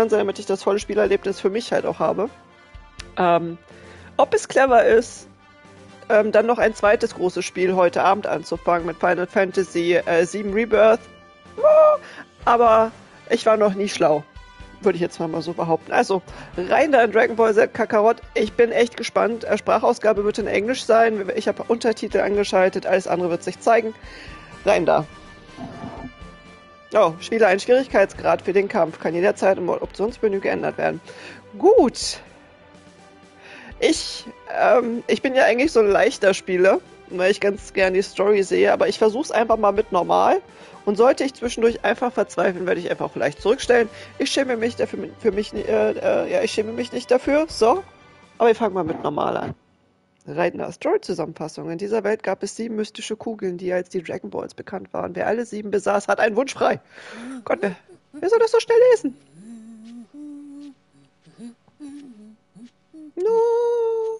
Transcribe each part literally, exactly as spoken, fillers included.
dran sein, damit ich das volle Spielerlebnis für mich halt auch habe. Ähm, ob es clever ist, ähm, dann noch ein zweites großes Spiel heute Abend anzufangen mit Final Fantasy äh, sieben Rebirth. Aber ich war noch nie schlau. Würde ich jetzt mal so behaupten. Also, rein da in Dragon Ball Z Kakarot. Ich bin echt gespannt. Sprachausgabe wird in Englisch sein. Ich habe Untertitel angeschaltet. Alles andere wird sich zeigen. Rein da. Oh, Spiele ein Schwierigkeitsgrad für den Kampf. Kann jederzeit im Optionsmenü geändert werden. Gut. Ich, ähm, ich bin ja eigentlich so ein leichter Spieler, weil ich ganz gerne die Story sehe. Aber ich versuche es einfach mal mit normal. Und sollte ich zwischendurch einfach verzweifeln, werde ich einfach vielleicht zurückstellen. Ich schäme mich dafür, für mich, äh, äh, ja, ich schäme mich nicht dafür. So. Aber wir fangen mal mit normal an. Reitender Story-Zusammenfassung. In dieser Welt gab es sieben mystische Kugeln, die als die Dragon Balls bekannt waren. Wer alle sieben besaß, hat einen Wunsch frei. Gott, wer, wer soll das so schnell lesen? No.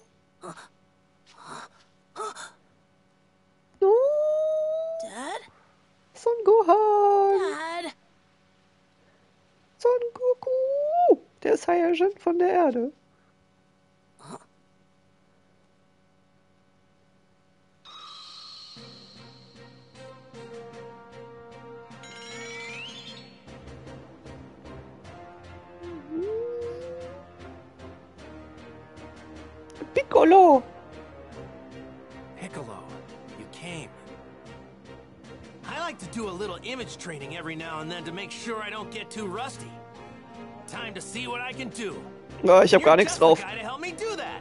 No. Dad? Son Gohan. Dad? Son Goku. Der Saiyajin von der Erde. Piccolo. Piccolo, you came. I like to do a little image training every now and then to make sure I don't get too rusty. Time to see what I can do. Ja, ich habe gar nichts drauf. You're just the guy to help me do that.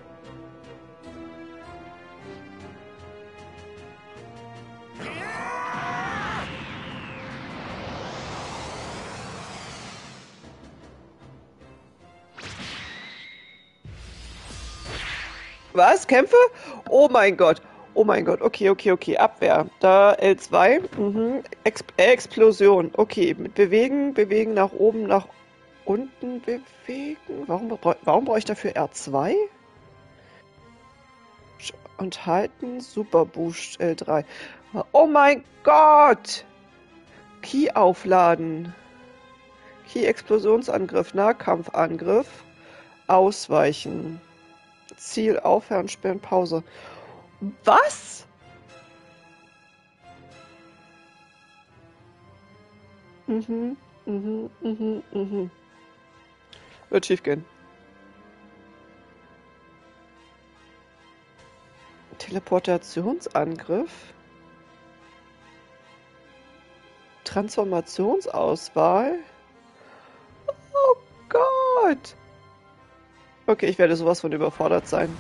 Was? Kämpfe? Oh mein Gott. Oh mein Gott. Okay, okay, okay. Abwehr. Da L zwei. Mhm. Ex Explosion. Okay. Mit bewegen, bewegen nach oben, nach unten bewegen. Warum, warum brauche ich dafür R zwei? Und halten. Super Boost L drei. Oh mein Gott. Key aufladen. Key Explosionsangriff. Nahkampfangriff. Ausweichen. Ziel, aufhören, sperren, Pause. Was? Mhm, mhm, mhm, mhm. Wird schief gehen. Teleportationsangriff. Transformationsauswahl. Oh Gott. Okay, ich werde sowas von überfordert sein.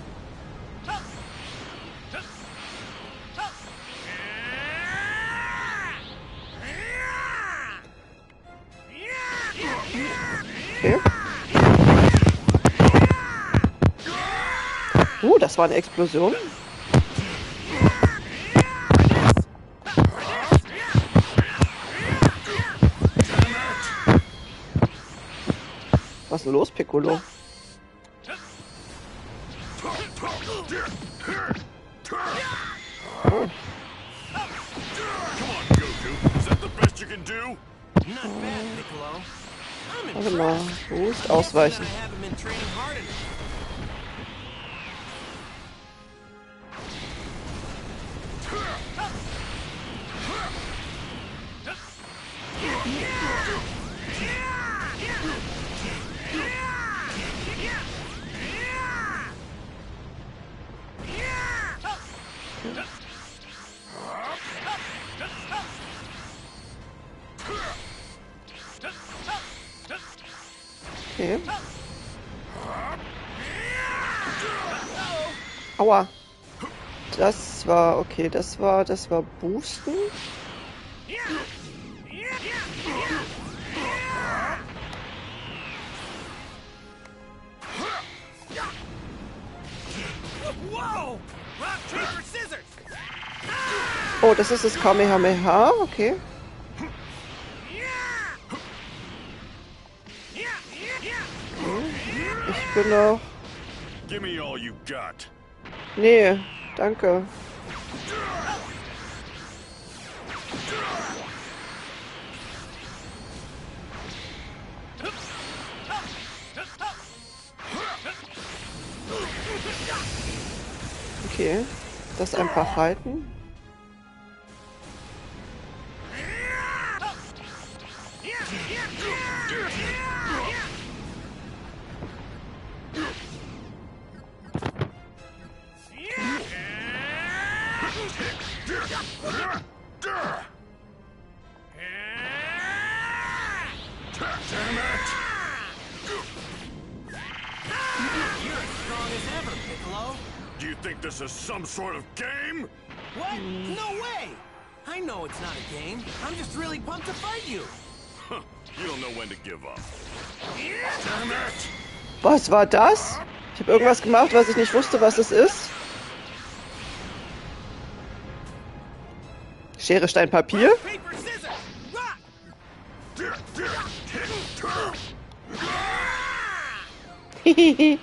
Okay. Oh, das war eine Explosion. Was ist denn los, Piccolo? Oh. Warte mal, Boost, ausweichen. Okay. Aua. Das war, okay, das war, das war Boosten. Oh, das ist das Kamehameha, okay. Ich bin noch... Nee, danke. Okay. Das einfach halten. Do you think this is some sort of game? What? No way! I know it's not a game. I'm just really pumped to fight you. Huh, you don't know when to give up. Damn it! Was war das? Ich habe irgendwas gemacht, was ich nicht wusste, was es ist. Schere, Stein, Papier? Paper, scissors, rock! Hihihi.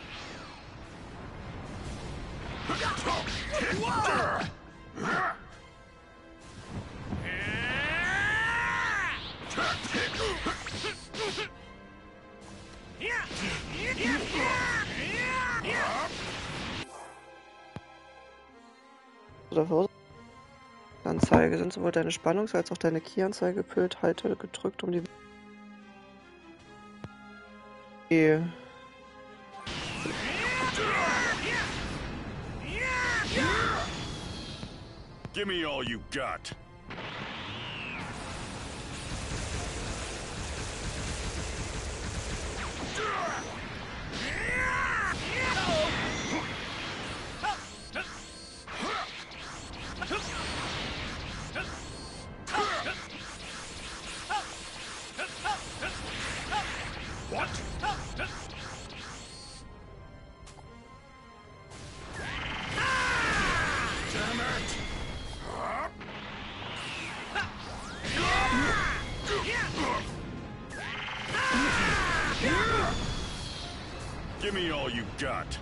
Anzeige sind sowohl deine Spannungs- als auch deine Key-Anzeige gefüllt. Halte gedrückt, um die. Okay. Give me all you got. What? Damn it! Give me all you got.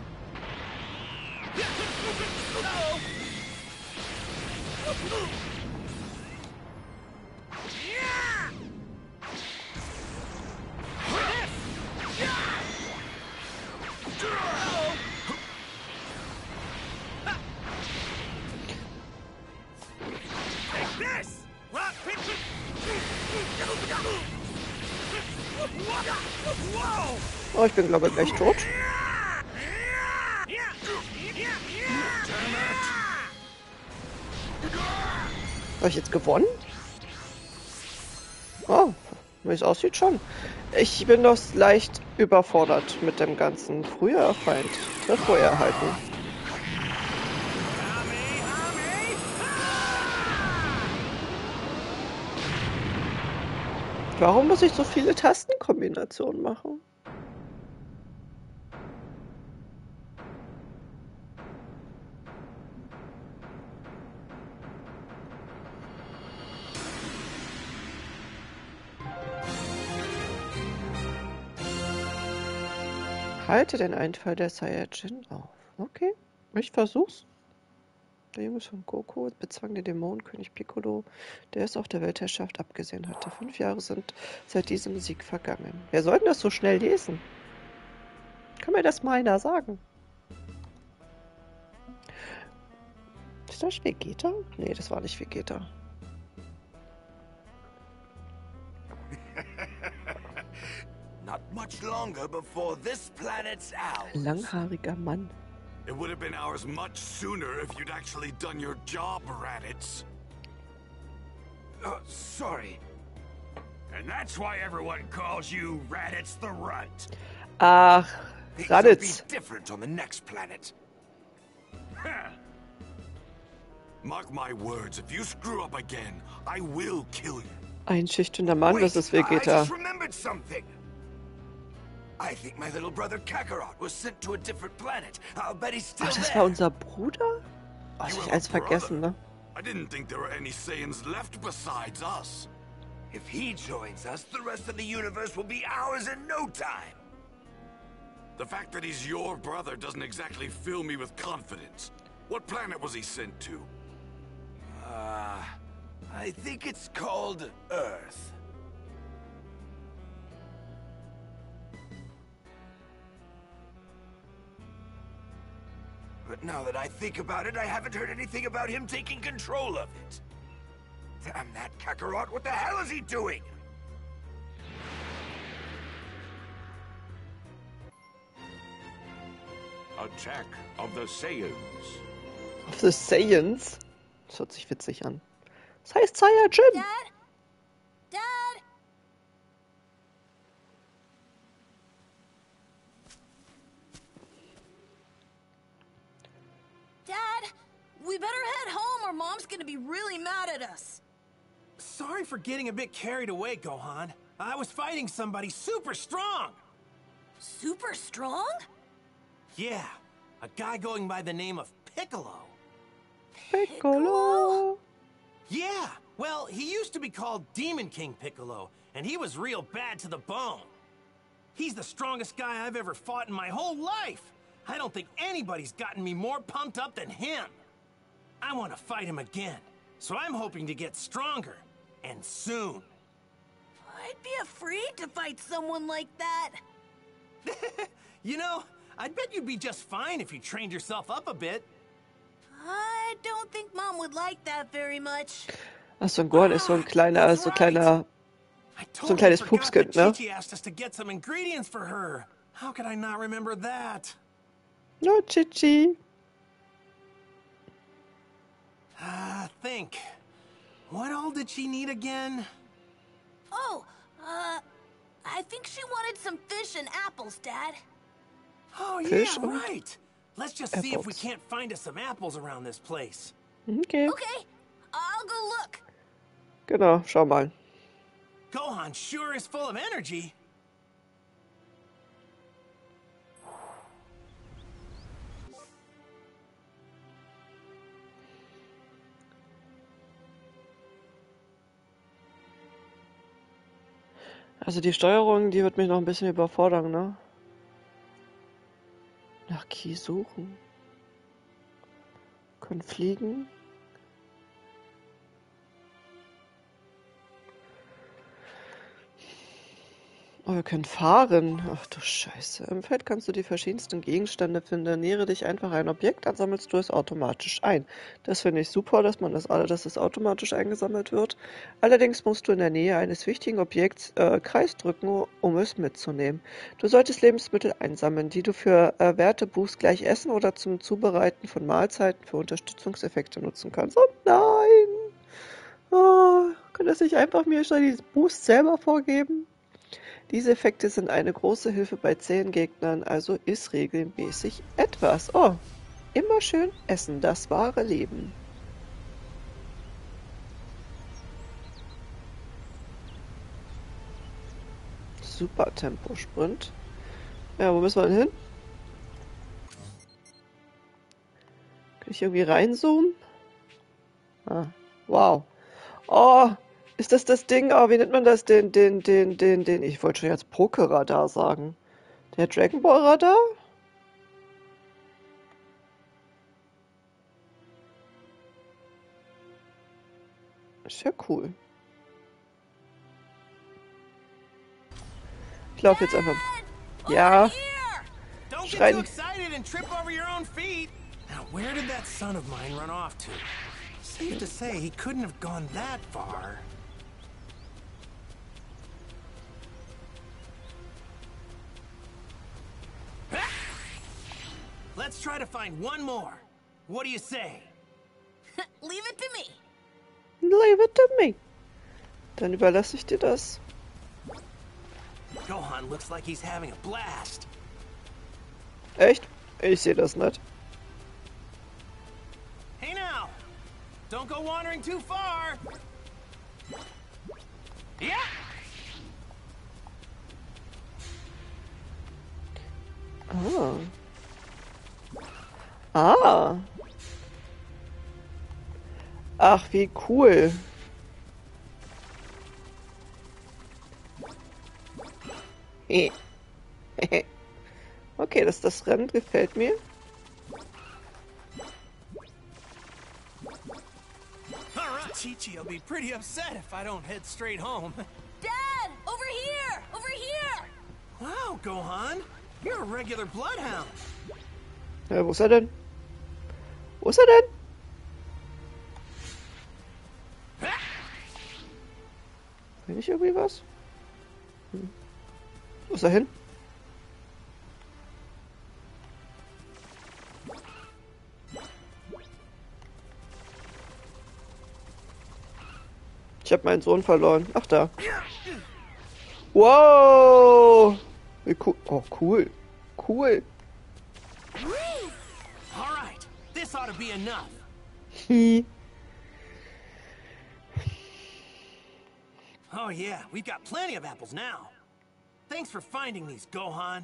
Oh, ich bin, glaube ich, gleich tot. Habe ich jetzt gewonnen? Oh, wie es aussieht schon. Ich bin doch leicht überfordert mit dem ganzen. Früher Feind. Treffer erhalten. Warum muss ich so viele Tastenkombinationen machen? Halte den Einfall der Saiyajin auf. Okay, ich versuch's. Der Junge von Goku bezwang den Dämonenkönig Piccolo, der es auf der Weltherrschaft abgesehen hatte. Fünf Jahre sind seit diesem Sieg vergangen. Wer soll denn das so schnell lesen? Kann mir das mal einer sagen? Ist das Vegeta? Nee, das war nicht Vegeta. Not much longer before this planet's ours. Langhaariger Mann. It would have been ours much sooner if you'd actually done your job, Raditz. Uh, sorry. And that's why everyone calls you Raditz the Runt. Ach, Things will be Raditz. different on the next planet. Mark my words, if you screw up again, I will kill you. Ein schüchterner Mann, das ist I Vegeta. just remembered something. I think my little brother Kakarot was sent to a different planet. I'll bet he's still Ach, das there. war unser Bruder? Oh, das hab ich alles vergessen, ne? I didn't think there were any Saiyans left besides us. If he joins us, the rest of the universe will be ours in no time. The fact that he's your brother doesn't exactly fill me with confidence. What planet was he sent to? Uh, I think it's called Earth. But now that I think about it, I haven't heard anything about him taking control of it. Damn that Kakarot, what the hell is he doing? Attack of the Saiyans. Of the Saiyans? Das hört sich witzig an. Das heißt Saiyajin. Dad? Dad? Dad, we better head home or Mom's gonna be really mad at us. Sorry for getting a bit carried away, Gohan. I was fighting somebody super strong. Super strong? Yeah, a guy going by the name of Piccolo. Piccolo. Yeah, well, he used to be called Demon King Piccolo, and he was real bad to the bone. He's the strongest guy I've ever fought in my whole life. I don't think anybody's gotten me more pumped up than him. I want to fight him again, so I'm hoping to get stronger, and soon. I'd be afraid to fight someone like that. You know, I bet you'd be just fine if you trained yourself up a bit. I don't think Mom would like that very much. Ach, so ein Gohan ist so ein kleiner, so kleiner, I so ein totally kleines forgot Pupskind, that ne? Chi-Chi asked us to get some ingredients for her. How could I not remember that? No, Chichi. Ah, think. What all did she need again? Oh, uh, I think she wanted some fish and apples, Dad. Oh, yeah, Fish und right. Let's just see if we apples. can't find us some apples around this place. Okay. Okay, I'll go look. Genau, schau mal. Gohan sure is full of energy. Also die Steuerung, die wird mich noch ein bisschen überfordern, ne? Nach Ki suchen. Können fliegen. Oh, wir können fahren. Ach du Scheiße. Im Feld kannst du die verschiedensten Gegenstände finden. Nähere dich einfach ein Objekt an, sammelst du es automatisch ein. Das finde ich super, dass man das alle, dass es automatisch eingesammelt wird. Allerdings musst du in der Nähe eines wichtigen Objekts äh, Kreis drücken, um es mitzunehmen. Du solltest Lebensmittel einsammeln, die du für äh, Werteboost gleich essen oder zum Zubereiten von Mahlzeiten für Unterstützungseffekte nutzen kannst. Oh nein! Oh, kann das nicht einfach mir schon diesen Boost selber vorgeben? Diese Effekte sind eine große Hilfe bei zähen Gegnern, also iss regelmäßig etwas. Oh, immer schön essen, das wahre Leben. Super Temposprint. Ja, wo müssen wir denn hin? Kann ich irgendwie reinzoomen? Ah, wow. Oh, ist das das Ding? Oh, wie nennt man das? Den, den, den, den, den. Ich wollte schon jetzt Poké-Radar sagen. Der Dragon Ball Radar? Ist ja cool. Ich laufe jetzt einfach. Ja. Don't get Schreien. too excited and trip over your own feet. Now, where did that son of mine run off to? Safe to say he couldn't have gone that far. Let's try to find one more. What do you say? Leave it to me. Leave it to me. Dann überlasse ich dir das. Gohan looks like he's having a blast. Echt? Ich sehe das nicht. Hey now! Don't go wandering too far! Yeah! Ah. Ah. Ach, wie cool. Okay, das, das Rennen gefällt mir. Alright, Chi-Chi will be pretty upset if I don't head straight home. Dad, over here, over here. Wow, Gohan! You're a regular bloodhound. Ja, wo ist er denn? Wo ist er denn? Will ich irgendwie was? Hm. Wo ist er hin? Ich habe meinen Sohn verloren. Ach, da. Wow! Wie cool. Oh, cool. Cool. All right, this ought to be enough. Hi. Oh yeah, we've got plenty of apples now. Thanks for finding these, Gohan.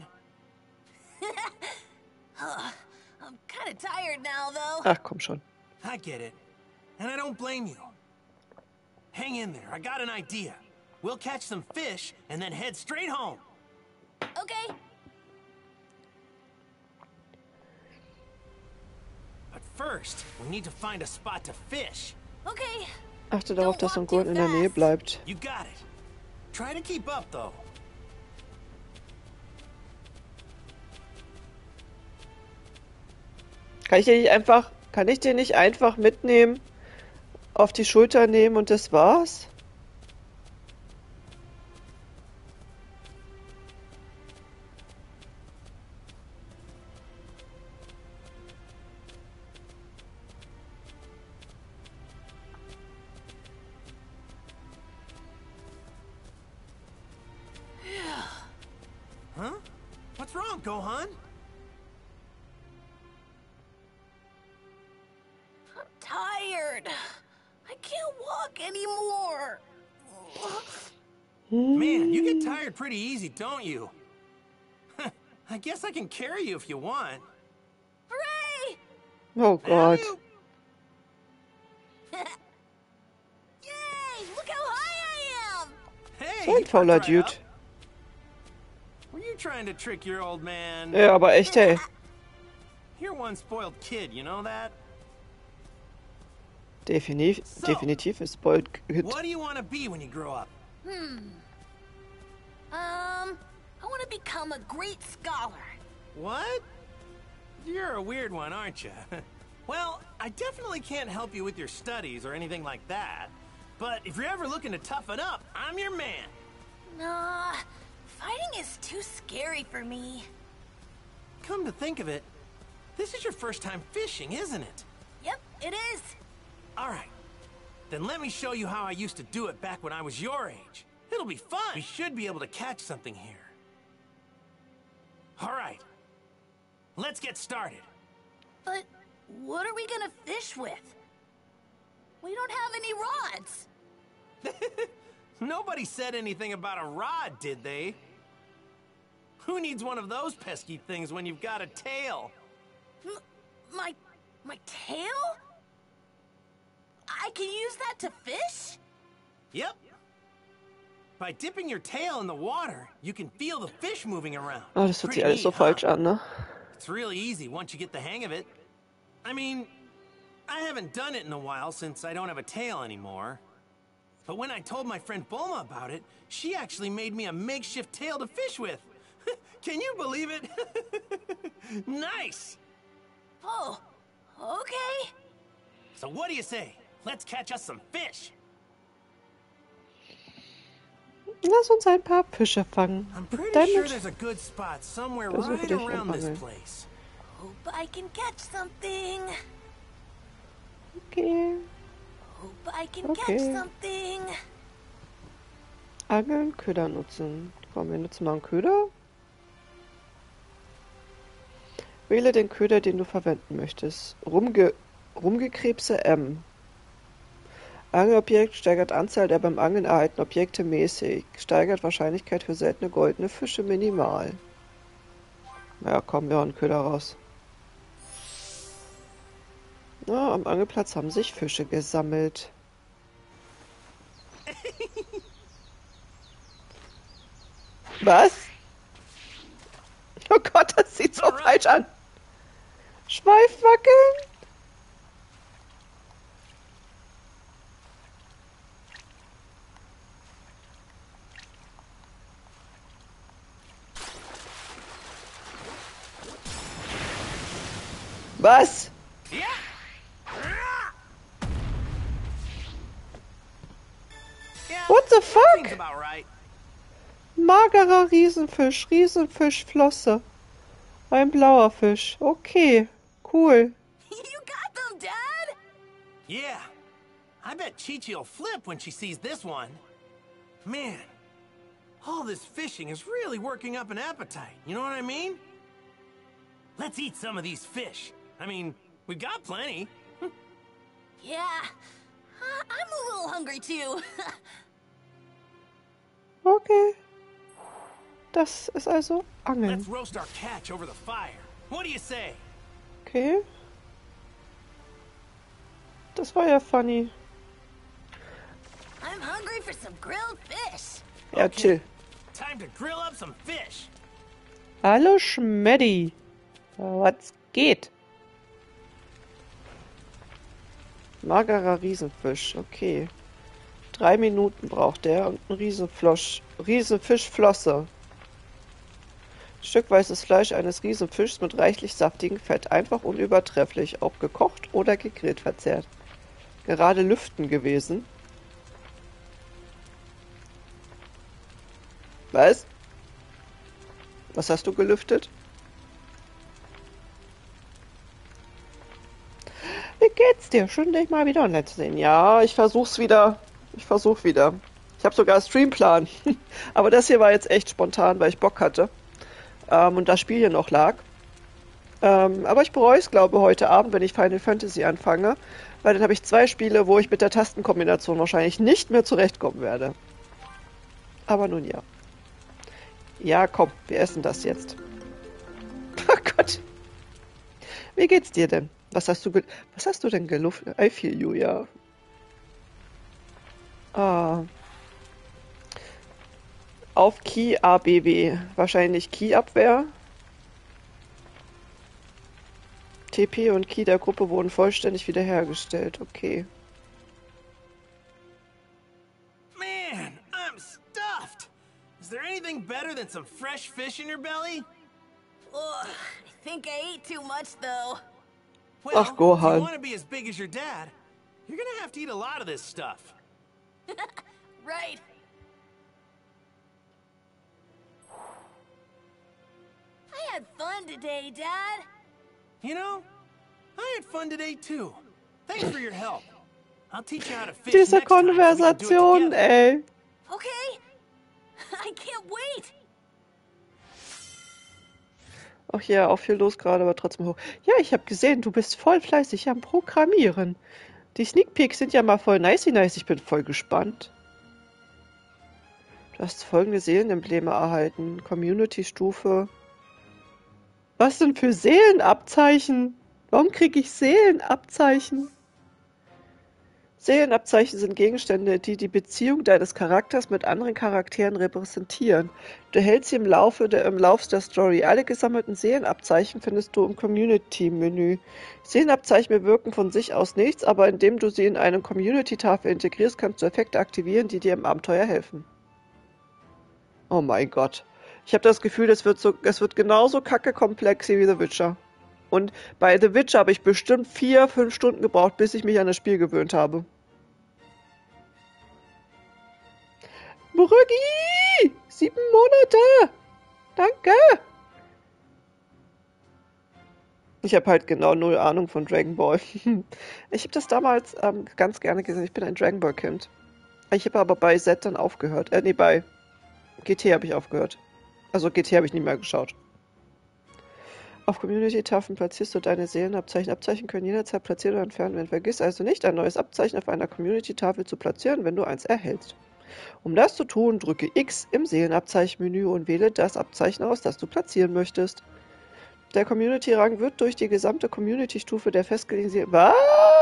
I'm kind of tired now, though. Ach, komm schon. I get it, and I don't blame you. Hang in there, I got an idea. We'll catch some fish and then head straight home. Okay. But first, we need to find a spot to fish. Okay. Achte darauf, dass Son Gohan in der Nähe bleibt. You got it. Try to keep up, though. Kann ich den nicht einfach, kann ich den nicht einfach mitnehmen, auf die Schulter nehmen und das war's? Huh? What's wrong, Gohan? I'm tired. I can't walk anymore. Man, you get tired pretty easy, don't you? I guess I can carry you if you want. Hooray! Oh Gott. Yay! Look how high I am! Hey, So ein you fauler perked right Dude. up. Were you trying to trick your old man? Ja, aber echt, ey. You're one spoiled kid, you know that? Definitiv, So, definitiv ist Bold. What do you want to be when you grow up? Hmm. Um, I want to become a great scholar. What? You're a weird one, aren't you? Well, I definitely can't help you with your studies or anything like that. But if you're ever looking to toughen up, I'm your man. Nah, fighting is too scary for me. Come to think of it, this is your first time fishing, isn't it? Yep, it is. All right. Then let me show you how I used to do it back when I was your age. It'll be fun. We should be able to catch something here. All right. Let's get started. But what are we gonna fish with? We don't have any rods. Nobody said anything about a rod, did they? Who needs one of those pesky things when you've got a tail? M my... my tail? I can use that to fish? Yep. By dipping your tail in the water, you can feel the fish moving around. Oh, das hört sich Pretty alles so neat, huh? falsch an, ne? It's really easy once you get the hang of it. I mean, I haven't done it in a while since I don't have a tail anymore. But when I told my friend Bulma about it, she actually made me a makeshift tail to fish with. Can you believe it? Nice! Oh, okay. So what do you say? Let's catch us some fish. Lass uns ein paar Fische fangen. I'm Und pretty dann sure there's a good spot somewhere Versuche right dich around this anfangen. place. Hope I can catch something. Okay. Hope I can Okay. catch something. Angeln, Köder nutzen. Komm, wir nutzen mal einen Köder. Wähle den Köder, den du verwenden möchtest. Rumge Rumgekrebse M. Angelobjekt steigert Anzahl der beim Angeln erhaltenen Objekte mäßig. Steigert Wahrscheinlichkeit für seltene goldene Fische minimal. Ja, komm, wir hauen einen Köder raus. Na, am Angelplatz haben sich Fische gesammelt. Was? Oh Gott, das sieht so Alright. falsch an. Schweif wackeln? Was? Yeah, the fuck? Seems about right. Magerer Riesenfisch, Riesenfischflosse. Ein blauer Fisch. Okay, cool. You got them, Dad! Yeah. I bet Chi-Chi'll flip when she sees this one. Man, all this fishing is really working up an appetite. You know what I mean? Let's eat some of these fish. I mean, we've got plenty. Yeah, uh, I'm a little hungry too. Okay. Das ist also Angeln. Let's roast our catch over the fire. What do you say? Okay. Das war ja funny. I'm hungry for some grilled fish. Ja, chill. Time to grill up some fish. Hallo Schmeddi. Was geht? Magerer Riesenfisch, okay. Drei Minuten braucht der und ein Riesenflosch, Riesenfischflosse. Stück weißes Fleisch eines Riesenfischs mit reichlich saftigem Fett. Einfach unübertrefflich, ob gekocht oder gegrillt verzehrt. Gerade lüften gewesen. Was? Was hast du gelüftet? Wie geht's dir? Schön, dich mal wieder online zu sehen. Ja, ich versuch's wieder. Ich versuch wieder. Ich habe sogar einen Streamplan. Aber das hier war jetzt echt spontan, weil ich Bock hatte. Ähm, und das Spiel hier noch lag. Ähm, aber ich bereue es, glaube ich, heute Abend, wenn ich Final Fantasy anfange. Weil dann habe ich zwei Spiele, wo ich mit der Tastenkombination wahrscheinlich nicht mehr zurechtkommen werde. Aber nun ja. Ja, komm, wir essen das jetzt. Oh Gott. Wie geht's dir denn? Was hast du, was hast du denn geluftet? I feel you, ja. Ah. Auf Key A B W. Wahrscheinlich Key-Abwehr. T P und Key der Gruppe wurden vollständig wiederhergestellt. Okay. Man, I'm stuffed. Is there anything better than some fresh fish in your belly? Ugh, I think I ate too much though. Well, Ach, Gohan. if you want to be as big as your dad, you're gonna have to eat a lot of this stuff. Right. I had fun today, Dad. You know, I had fun today too. Thanks for your help. I'll teach you how to fish Diese next time so we can do it Konversation, together. ey. Okay. I can't wait. Ach ja, auch viel los gerade, aber trotzdem hoch. Ja, ich habe gesehen, du bist voll fleißig am Programmieren. Die Sneak Peeks sind ja mal voll nicey nice. Ich bin voll gespannt. Du hast folgende Seelenembleme erhalten. Community-Stufe. Was denn für Seelenabzeichen? Warum kriege ich Seelenabzeichen? Seelenabzeichen sind Gegenstände, die die Beziehung deines Charakters mit anderen Charakteren repräsentieren. Du hältst sie im Laufe der, im Lauf der Story. Alle gesammelten Seelenabzeichen findest du im Community-Menü. Seelenabzeichen bewirken von sich aus nichts, aber indem du sie in eine Community-Tafel integrierst, kannst du Effekte aktivieren, die dir im Abenteuer helfen. Oh mein Gott. Ich habe das Gefühl, es wird, so, es wird genauso kacke komplex wie The Witcher. Und bei The Witcher habe ich bestimmt vier, fünf Stunden gebraucht, bis ich mich an das Spiel gewöhnt habe. Brüggi! Sieben Monate! Danke! Ich habe halt genau null Ahnung von Dragon Ball. Ich habe das damals ähm, ganz gerne gesehen. Ich bin ein Dragon Ball Kind. Ich habe aber bei Z dann aufgehört. Äh, nee, bei G T habe ich aufgehört. Also G T habe ich nie mehr geschaut. Auf Community-Tafeln platzierst du deine Seelenabzeichen. Abzeichen können jederzeit platziert oder entfernt werden. Vergiss also nicht, ein neues Abzeichen auf einer Community-Tafel zu platzieren, wenn du eins erhältst. Um das zu tun, drücke X im Seelenabzeichen-Menü und wähle das Abzeichen aus, das du platzieren möchtest. Der Community-Rang wird durch die gesamte Community-Stufe der festgelegten Seelen... Was?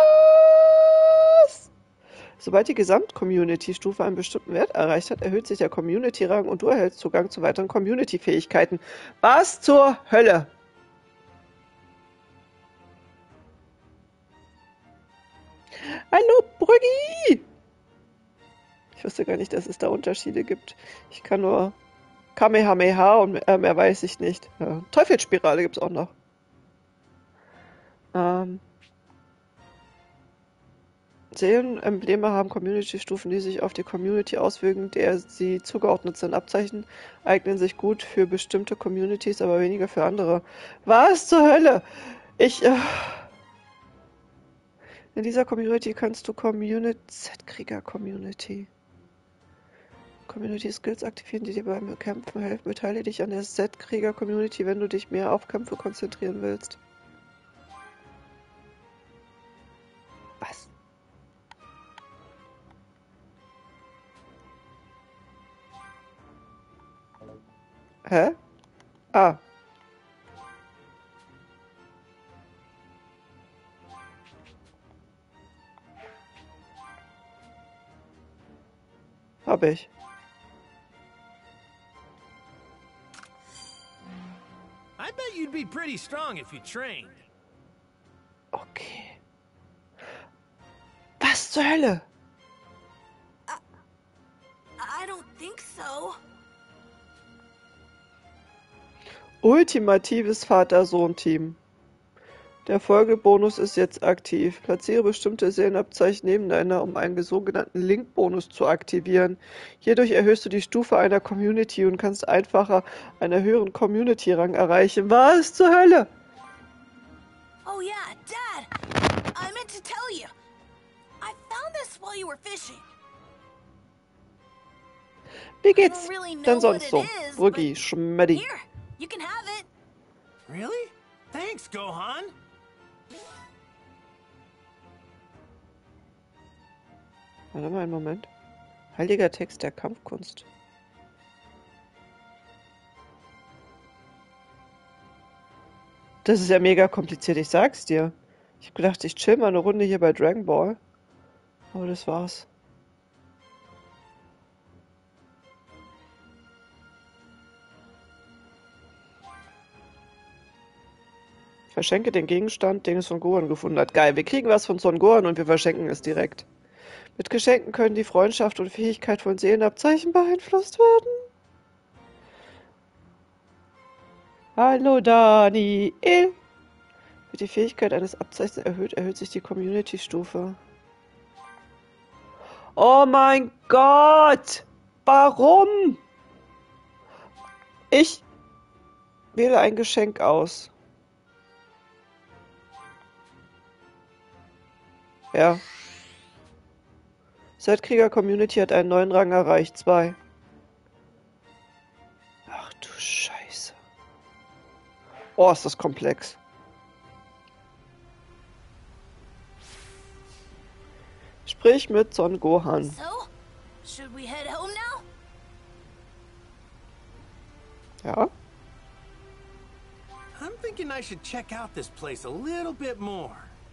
Sobald die Gesamt-Community-Stufe einen bestimmten Wert erreicht hat, erhöht sich der Community-Rang und du erhältst Zugang zu weiteren Community-Fähigkeiten. Was zur Hölle? Hallo, Brüggi! Ich wusste gar nicht, dass es da Unterschiede gibt. Ich kann nur Kamehameha und äh, mehr weiß ich nicht. Ja, Teufelsspirale gibt es auch noch. Ähm. Seelenembleme haben Community-Stufen, die sich auf die Community auswirken, der sie zugeordnet sind. Abzeichen eignen sich gut für bestimmte Communities, aber weniger für andere. Was zur Hölle? Ich... Äh In dieser Community kannst du Community... Z-Krieger-Community. Community-Skills aktivieren, die dir beim Kämpfen helfen. Beteilige dich an der Z-Krieger-Community, wenn du dich mehr auf Kämpfe konzentrieren willst. Was? Hä? Ah. Hab ich. I bet you'd be pretty strong if you trained. Okay. Was zur Hölle? I don't think so. Ultimatives Vater-Sohn-Team. Der Folgebonus ist jetzt aktiv. Platziere bestimmte Seelenabzeichen nebeneinander, um einen sogenannten Link-Bonus zu aktivieren. Hierdurch erhöhst du die Stufe einer Community und kannst einfacher einen höheren Community-Rang erreichen. Was zur Hölle? Oh yeah, Dad! I meant to tell you. I found this while you were fishing. Wie geht's denn sonst so? Brüggi, Schmeddi. Here, you can have it. Really? Thanks, Gohan. Warte mal einen Moment. Heiliger Text der Kampfkunst. Das ist ja mega kompliziert, ich sag's dir. Ich hab gedacht, ich chill mal eine Runde hier bei Dragon Ball. Aber das war's. Verschenke den Gegenstand, den es Son Gohan gefunden hat. Geil, wir kriegen was von Son Gohan und wir verschenken es direkt. Mit Geschenken können die Freundschaft und Fähigkeit von Seelenabzeichen beeinflusst werden. Hallo Daniel. Wird die Fähigkeit eines Abzeichens erhöht, erhöht sich die Community-Stufe. Oh mein Gott! Warum? Ich wähle ein Geschenk aus. Ja. Z-Krieger-Community hat einen neuen Rang erreicht. Zwei. Ach du Scheiße. Oh, ist das komplex. Sprich mit Son Gohan. So, should we head home now? Ja? I'm thinking I should check out this place a little bit more.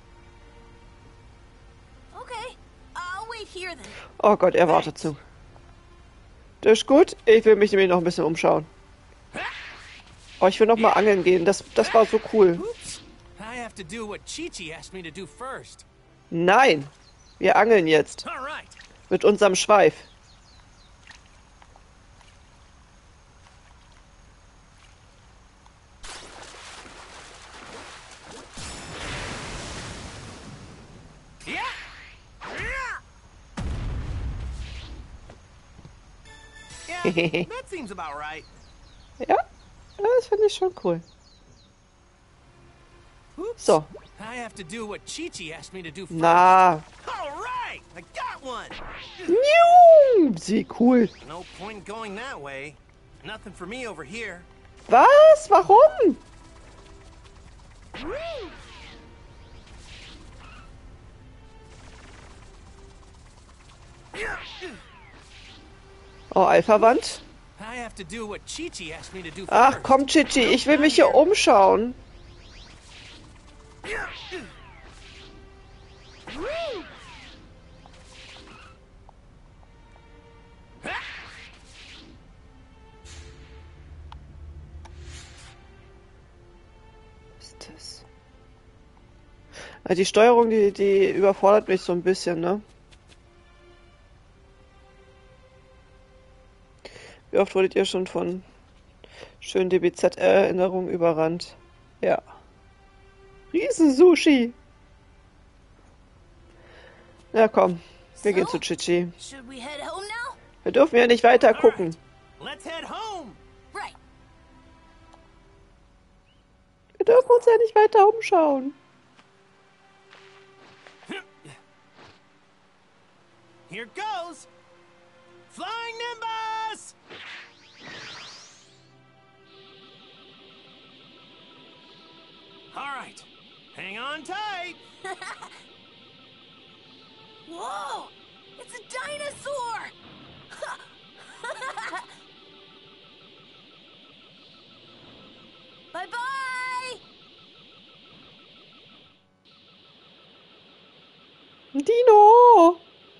Okay, I'll wait here then. Oh Gott, er wartet zu. Das ist gut. Ich will mich nämlich noch ein bisschen umschauen. Oh, ich will noch mal angeln gehen. Das, das war so cool. Oops. I have to do what Chi-Chi asked me to do first. Nein. Wir angeln jetzt. All right. Mit unserem Schweif. Yeah. Yeah, that seems about right. Ja, das finde ich schon cool. Oops. So. I have to do what Chi-Chi asked me to do first. Na. All right. I got one. Niu, sie cool. No point in going that way. Nothing for me over here. Was? Warum? Oh, Alpha-Wand. I have to do what Chi-Chi asked me to do Ach first. komm, Chichi, ich will mich hier umschauen. Was ist das? Also die Steuerung, die, die überfordert mich so ein bisschen, ne? Wie oft wurdet ihr schon von schönen D B Z-Erinnerungen überrannt? Ja. Riesensushi. Ja, komm. Wir gehen So, zu Chichi. should we head home now? Wir dürfen ja nicht weiter gucken. Let's head home. Right. Wir dürfen uns ja nicht weiter umschauen. Here goes. Flying Nimbus! All right. Hang on tight. Whoa! It's a dinosaur! Bye-bye! Dino!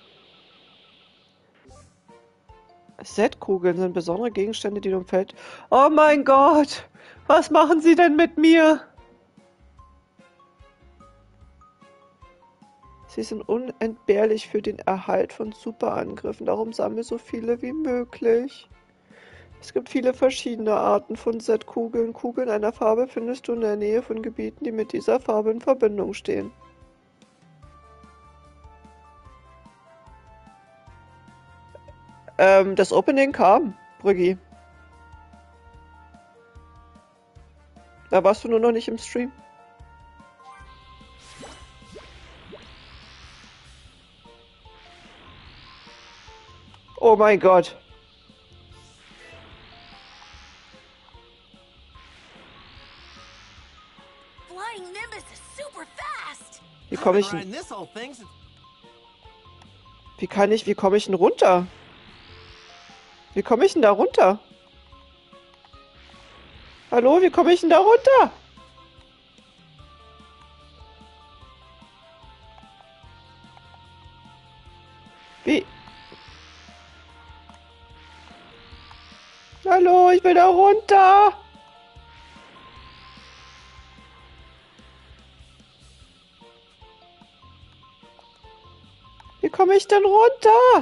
Set-Kugeln sind besondere Gegenstände, die du im Feld... Oh mein Gott! Was machen sie denn mit mir? Sie sind unentbehrlich für den Erhalt von Superangriffen. Darum sammle so viele wie möglich. Es gibt viele verschiedene Arten von Set-Kugeln. Kugeln einer Farbe findest du in der Nähe von Gebieten, die mit dieser Farbe in Verbindung stehen. Ähm, das Opening kam, Brüggi. Da warst du nur noch nicht im Stream. Oh mein Gott. Flying Nimbus is super fast! Wie komme ich I've been denn, riding this old thing since- wie kann ich, wie komme ich denn runter? Wie komme ich denn da runter? Hallo, wie komme ich denn da runter? Wie? Hallo, ich will da runter. Wie komme ich denn runter?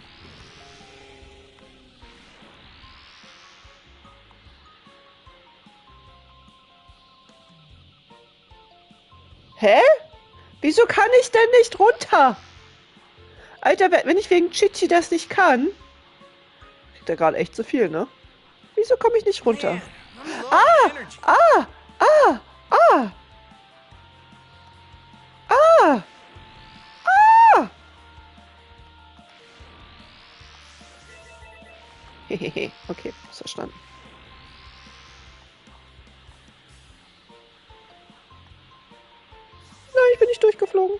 Hä? Wieso kann ich denn nicht runter? Alter, wenn ich wegen Chichi das nicht kann, kriegt er gerade echt zu viel, ne? Wieso komme ich nicht runter? Man, I'm low Ah! on energy. Ah! Ah! Ah! Ah! Ah! Hehehe, okay, ist verstanden. Nein, ich bin nicht durchgeflogen.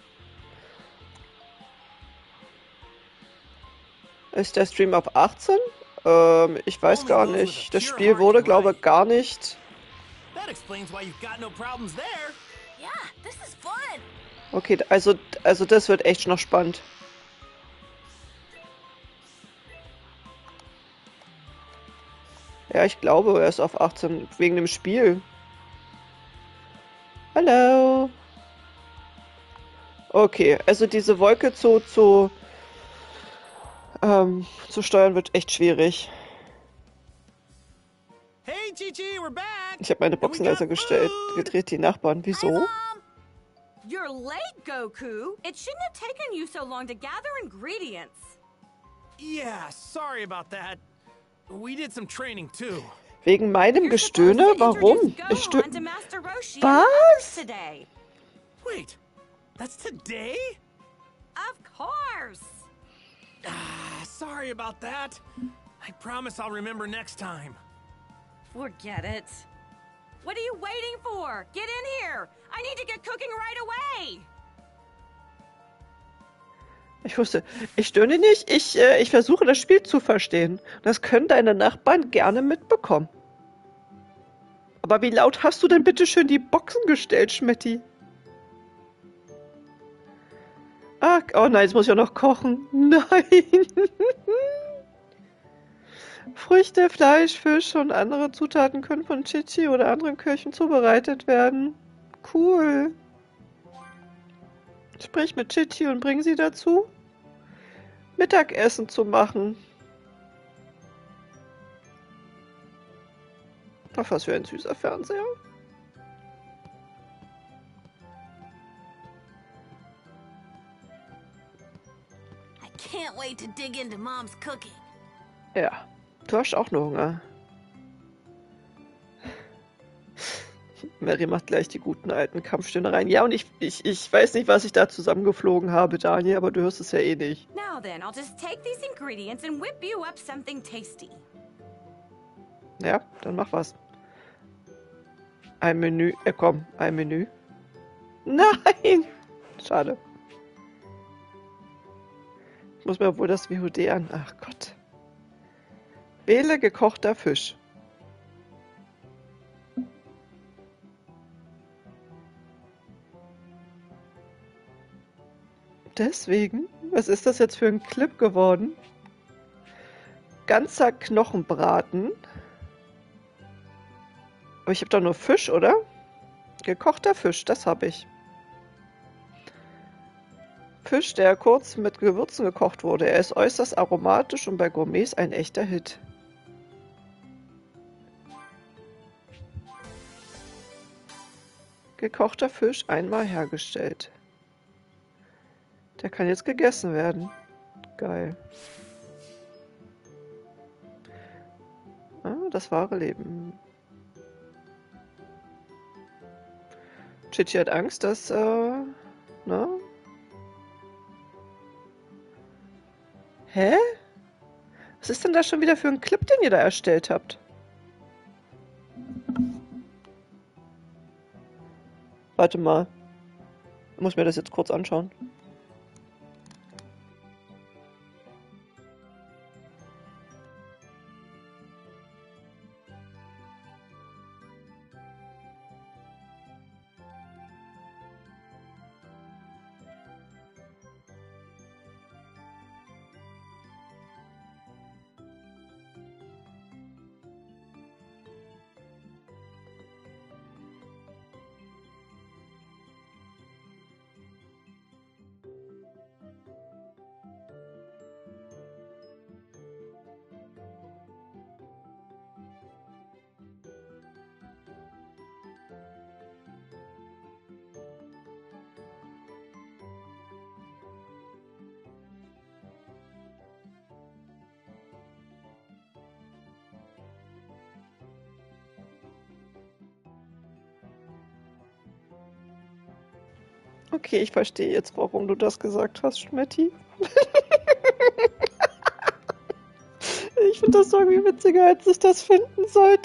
Ist der Stream ab achtzehn? Ähm, ich weiß gar nicht. Das Spiel wurde, glaube ich, gar nicht. That explains why you've got no problems there. Yeah, this is fun! Okay, also, also das wird echt noch spannend. Ja, ich glaube, er ist auf achtzehn wegen dem Spiel. Hallo. Okay, also diese Wolke zu, zu, ähm, zu steuern wird echt schwierig. Hey, Chi-Chi, we're back. Ich habe meine Boxen leiser gestellt, gedreht, die Nachbarn. Wieso? Mom! You're late, Goku. It shouldn't have taken you so long to gather ingredients. Yeah, sorry about that. We did some training too. Wegen meinem You're supposed Gestöhne? to Warum? introduce Ich stö Gohan to Master Roshi and Was? others today. Wait, that's today? Of course. Ah, sorry about that. I promise I'll remember next time. Forget it. What are you waiting for? Get in here. I need to get cooking right away. Ich wusste, ich stöhne nicht, ich, äh, ich versuche das Spiel zu verstehen. Das können deine Nachbarn gerne mitbekommen. Aber wie laut hast du denn bitte schön die Boxen gestellt, Schmetti? Ach, oh nein, jetzt muss ich auch noch kochen. Nein. Früchte, Fleisch, Fisch und andere Zutaten können von Chichi oder anderen Köchen zubereitet werden. Cool. Sprich mit Chichi und bring sie dazu, Mittagessen zu machen. Ach, was für ein süßer Fernseher. wait to dig into Mom's cooking. Ja, du hast auch nur Hunger. Mary macht gleich die guten alten Kampfstöne rein. Ja, und ich, ich, ich weiß nicht, was ich da zusammengeflogen habe, Daniel, aber du hörst es ja eh nicht. Now then, I'll just take these ingredients and whip you up something tasty. Ja, dann mach was. Ein Menü. Äh, komm, ein Menü. Nein! Schade. Ich muss mir wohl das W H D an. Ach Gott. Wähle gekochter Fisch. Deswegen? Was ist das jetzt für ein Clip geworden? Ganzer Knochenbraten. Aber ich habe doch nur Fisch, oder? Gekochter Fisch, das habe ich. Fisch, der kurz mit Gewürzen gekocht wurde. Er ist äußerst aromatisch und bei Gourmets ein echter Hit. Gekochter Fisch einmal hergestellt. Der kann jetzt gegessen werden. Geil. Ah, das wahre Leben. Chichi hat Angst, dass, äh, na? Hä? Was ist denn da schon wieder für ein Clip, den ihr da erstellt habt? Warte mal. Ich muss mir das jetzt kurz anschauen. Okay, ich verstehe jetzt, warum du das gesagt hast, Schmetti. Ich finde das irgendwie witziger, als ich das finden sollte.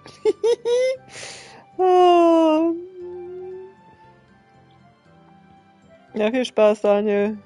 Ah. Ja, viel Spaß, Daniel.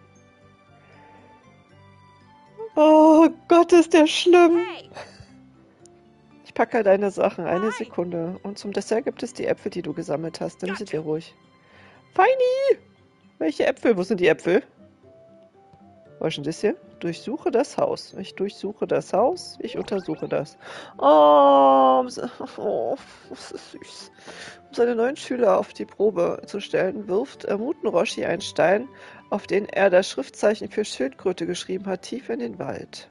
Oh Gott, ist der schlimm. Hey! Ich packe deine Sachen. Eine Sekunde. Und zum Dessert gibt es die Äpfel, die du gesammelt hast. Nimm sie dir ruhig. Feini! Welche Äpfel? Wo sind die Äpfel? Wo ist denn das hier? Durchsuche das Haus. Ich durchsuche das Haus. Ich untersuche das. Oh, oh das ist süß. Um seine neuen Schüler auf die Probe zu stellen, wirft äh, Muten Roshi einen Stein, auf den er das Schriftzeichen für Schildkröte geschrieben hat, tief in den Wald.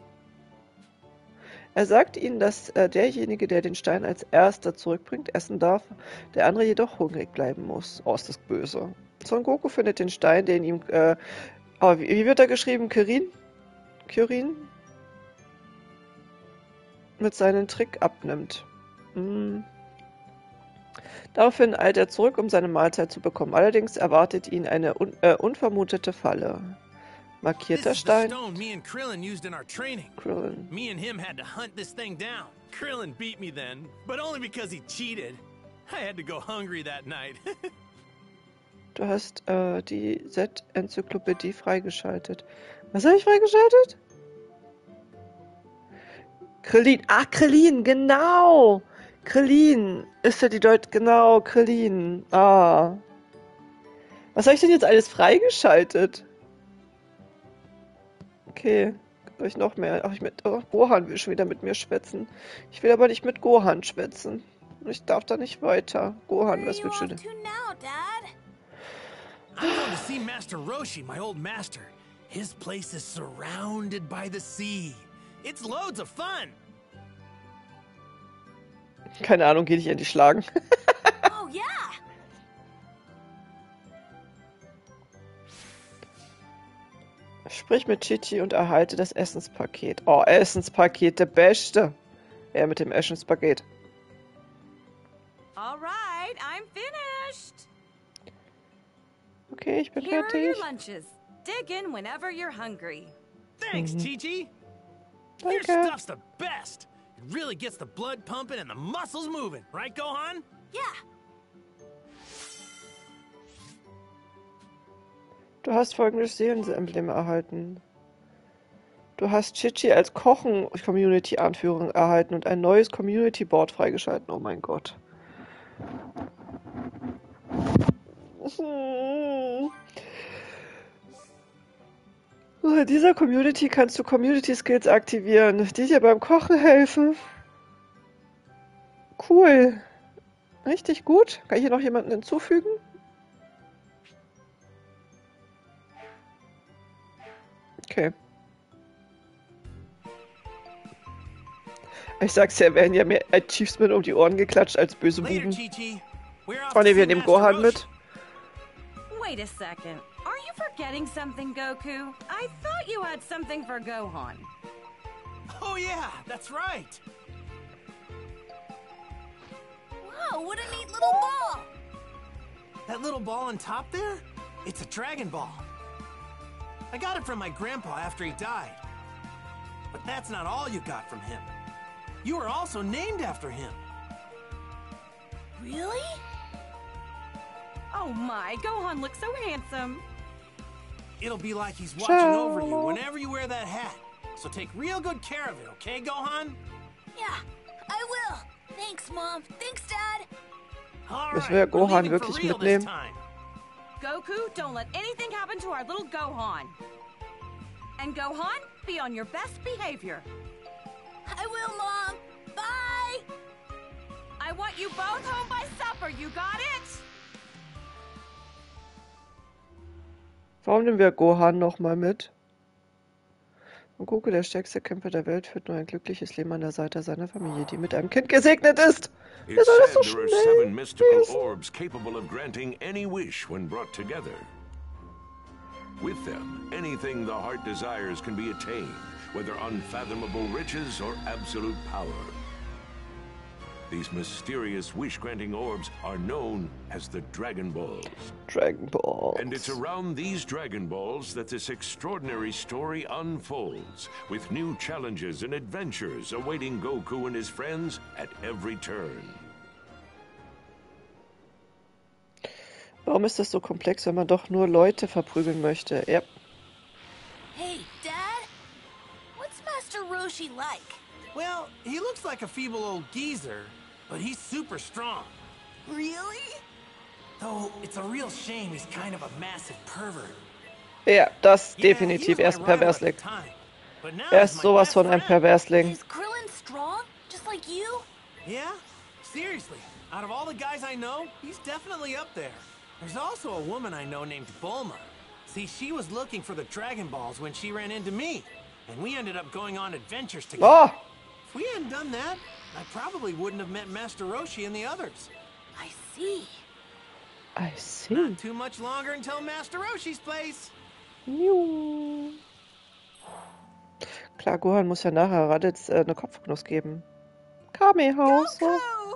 Er sagt ihnen, dass äh, derjenige, der den Stein als erster zurückbringt, essen darf, der andere jedoch hungrig bleiben muss. Oh, ist das böse. Son Goku findet den Stein, den ihm... Äh, oh, wie, wie wird er geschrieben? Kirin? Kyrin? Mit seinem Trick abnimmt. Hm. Daraufhin eilt er zurück, um seine Mahlzeit zu bekommen. Allerdings erwartet ihn eine un äh, unvermutete Falle. Markierter Stein. Me and Krillin used in our training. Krillin. Me and him had to hunt this thing down. Krillin beat me then, but only because he cheated. I had to go hungry that night. Du hast äh, die Z-Enzyklopädie freigeschaltet. Was habe ich freigeschaltet? Krillin. Ah, Krillin, genau. Krillin. Ist ja die Deut... Genau, Krillin. Ah. Was habe ich denn jetzt alles freigeschaltet? Okay. Soll ich noch mehr? Ach, ich mit... Oh, Gohan will schon wieder mit mir schwätzen. Ich will aber nicht mit Gohan schwätzen. Ich darf da nicht weiter. Gohan, was willst du denn? I'm going to see Master Roshi, my old master. His place is surrounded by the sea. It's loads of fun. Keine Ahnung, geh dich endlich schlagen. Oh, yeah. Sprich mit Chichi und erhalte das Essenspaket. Oh, Essenspaket, der Beste. Ja, mit dem Essenspaket. All right, I'm finished. Okay, ich bin Here are fertig. your lunches. Dig in whenever you're hungry. Thanks, Chi-Chi. Your Danke. stuff's the best. It really gets the blood pumping and the muscles moving. Right, Gohan? Yeah. Du hast folgendes Seelenemblem erhalten. Du hast Chichi als Kochen-Community-Anführerin erhalten und ein neues Community-Board freigeschalten. Oh mein Gott. In dieser Community kannst du Community-Skills aktivieren, die dir beim Kochen helfen. Cool. Richtig gut. Kann ich hier noch jemanden hinzufügen? Okay. Ich sag's ja, werden ja mehr Achievements um die Ohren geklatscht als böse Later, Buben. Chi-Chi. We're off Oh to ne, wir see nehmen Master Gohan Roshi. mit. Wait a second. Are you forgetting something, Goku? I thought you had something for Gohan. Oh yeah, that's right. Whoa, what a neat little ball. That little ball on top there? It's a Dragon Ball. I got it from my grandpa after he died. But that's not all you got from him. You were also named after him. Really? Oh my, Gohan looks so handsome. It'll be like he's watching over you whenever you wear that hat. So take real good care of it, okay, Gohan? Yeah, I will. Thanks, Mom. Thanks, Dad. All Müssen right, wir we're Gohan leaving for wirklich real this mitnehmen? time. Goku, don't let anything happen to our little Gohan. And Gohan, be on your best behavior. I will, Mom. Bye. I want you both home by supper, you got it? Warum nehmen wir Gohan nochmal mit? Und Goku, der stärkste Kämpfer der Welt, führt nur ein glückliches Leben an der Seite seiner Familie, die mit einem Kind gesegnet ist. Wer It's soll das said so there are schnell seven mystical lesen? orbs capable of granting any wish when brought together. With them, anything the heart desires can be attained, whether unfathomable riches or absolute power. These mysterious wish-granting orbs are known as the Dragon Balls. Dragon Ball. And it's around these Dragon Balls that this extraordinary story unfolds, with new challenges and adventures awaiting Goku and his friends at every turn. Warum ist das so komplex, wenn man doch nur Leute verprügeln möchte? Ja. Hey, Dad. What's Master Roshi like? Well, he looks like a feeble old geezer, but he's super strong. Really? Though it's a real shame he's kind of a massive pervert. Ja, das Yeah, definitiv. he Er was ist my ein rival at the Perversling. time, but now Er he's ist my sowas best von ein friend. Perversling. Is Krillin strong? Just like you? Yeah? Seriously, out of all the guys I know, he's definitely up there. There's also a woman I know named Bulma. See, she was looking for the Dragon Balls when she ran into me, and we ended up going on adventures together. Oh! If we hadn't done that, I probably wouldn't have met Master Roshi and the others. I see. I see. Not too much longer until Master Roshi's place. Juhu. Klar, Gohan muss ja nachher Raditz äh, eine Kopfnuss geben. Kamehaus. Goku!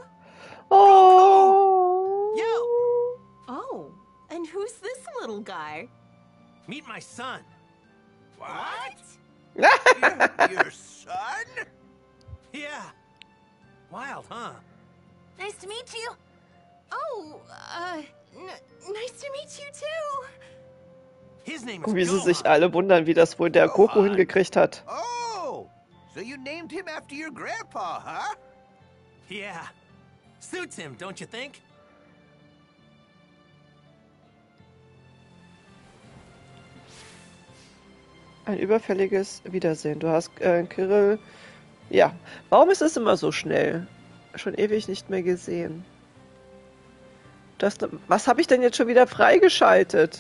Oh! Yo! Oh, and who's this little guy? Meet my son. What? your, your son? Yeah. Wild, huh? Nice to meet you. Oh, uh, n nice to meet you too. His name is Und wie sie sich Gohan. alle wundern, wie das wohl der Goku Gohan. hingekriegt hat. Oh, so you named him after your grandpa, huh? Yeah. Suits him, don't you think? Ein überfälliges Wiedersehen. Du hast äh, Kirill. Ja. Warum ist es immer so schnell? Schon ewig nicht mehr gesehen. Das, was habe ich denn jetzt schon wieder freigeschaltet?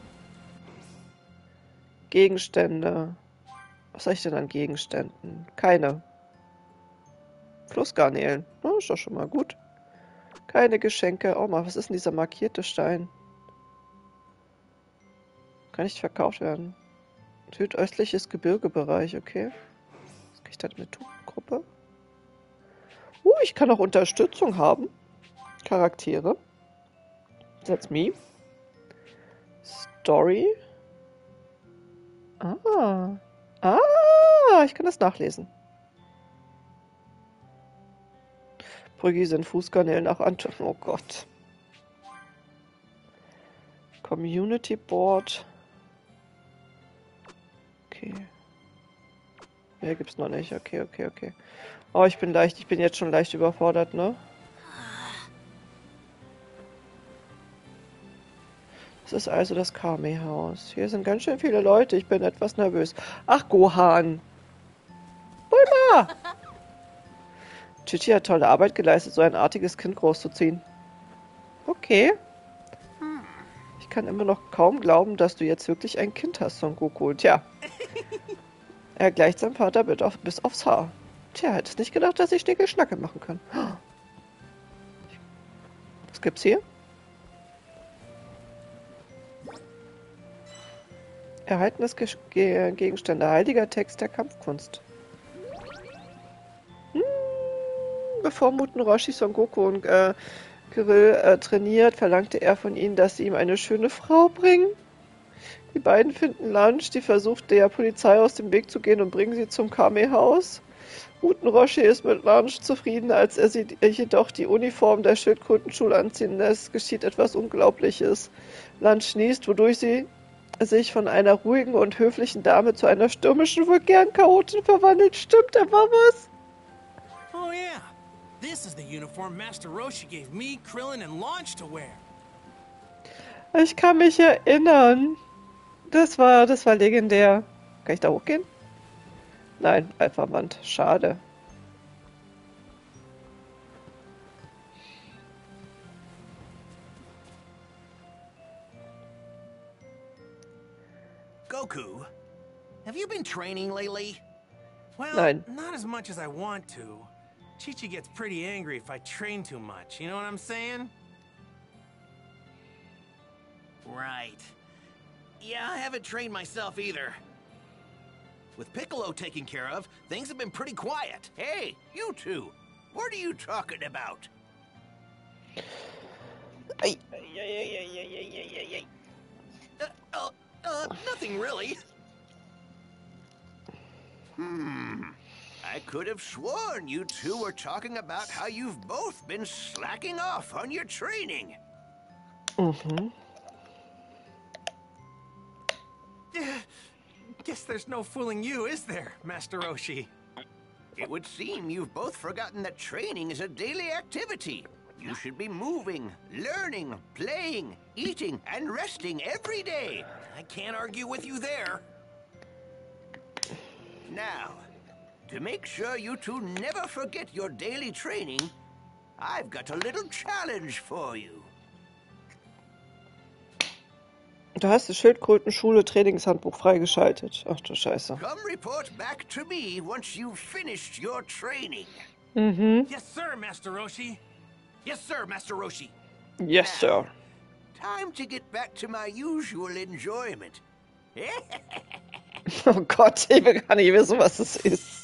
Gegenstände. Was habe ich denn an Gegenständen? Keine. Flussgarnelen. Oh, ist doch schon mal gut. Keine Geschenke. Oh mal, was ist denn dieser markierte Stein? Kann nicht verkauft werden. Südöstliches Gebirgebereich, okay. Was kriege ich da mit Gruppe? Uh, ich kann auch Unterstützung haben. Charaktere. That's me. Story. Ah. Ah, ich kann das nachlesen. Brüggi sind Fußgarnelen auch an. Oh Gott. Community Board. Okay. Mehr gibt's noch nicht. Okay, okay, okay. Oh, ich bin leicht, ich bin jetzt schon leicht überfordert, ne? Das ist also das Kame-Haus. Hier sind ganz schön viele Leute. Ich bin etwas nervös. Ach, Gohan. Bulma! Chichi hat tolle Arbeit geleistet, so ein artiges Kind großzuziehen. Okay. Ich kann immer noch kaum glauben, dass du jetzt wirklich ein Kind hast, Son Goku. Tja. Er gleicht seinem Vater bis, auf, bis aufs Haar. Tja, hättest nicht gedacht, dass ich Schnickel-Schnacke machen kann. Was gibt's hier? Erhaltenes Ge Ge Gegenstände. Heiliger Text der Kampfkunst. Hm, bevor Muten Roshi Son Goku und äh, Kirill äh, trainiert, verlangte er von ihnen, dass sie ihm eine schöne Frau bringen. Die beiden finden Lunch, die versucht der Polizei aus dem Weg zu gehen und bringen sie zum Kame-Haus. Muten Roshi ist mit Lunch zufrieden, als er sie jedoch die Uniform der Schildkrötenschule anziehen lässt, geschieht etwas Unglaubliches. Lunch niest, wodurch sie sich von einer ruhigen und höflichen Dame zu einer stürmischen Vulkanchaotin verwandelt. Stimmt, da war was? Oh yeah, this is the uniform Master Roshi gave me, Krillin, and Launch to wear. Ich kann mich erinnern. Das war, das war legendär. Kann ich da hochgehen? Nein, Alpha-Wand. Schade. Goku, have you been training lately? Well, Nein. not as much as I want to. Chi-Chi gets pretty angry if I train too much, you know what I'm saying? Right. Yeah, I haven't trained myself either. With Piccolo taken care of, things have been pretty quiet. Hey, you two! What are you talking about? Ei, ei, ei, ei, ei, ei, ei, ei. Uh, uh, uh, nothing really. Hmm. I could have sworn you two were talking about how you've both been slacking off on your training. Mhm. Guess there's no fooling you, is there, Master Roshi? It would seem you've both forgotten that training is a daily activity. You should be moving, learning, playing, eating, and resting every day. I can't argue with you there. Now, to make sure you two never forget your daily training, I've got a little challenge for you. Du hast das Schildkrötenschule Trainingshandbuch freigeschaltet. Ach du Scheiße. Come report back to me once you've finished your training. Mhm. Yes, sir, Master Roshi. Yes, sir, Master Roshi. Yes, sir. Time to get back to my usual enjoyment. Oh Gott, ich will gar nicht wissen, was es ist.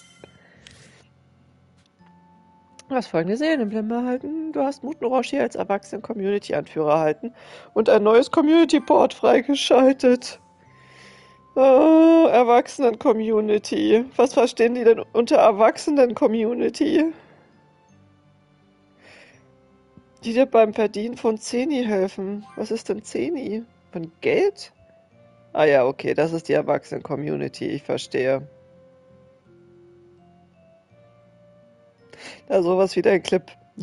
Du hast folgende Seelenemblem erhalten. Du hast Muten Roshi als erwachsenen Community-Anführer erhalten und ein neues Community-Board freigeschaltet. Oh, Erwachsenen-Community. Was verstehen die denn unter Erwachsenen-Community? Die dir beim Verdienen von Zeni helfen. Was ist denn Zeni? Von Geld? Ah ja, okay, das ist die Erwachsenen-Community. Ich verstehe. Da sowas wie dein Clip.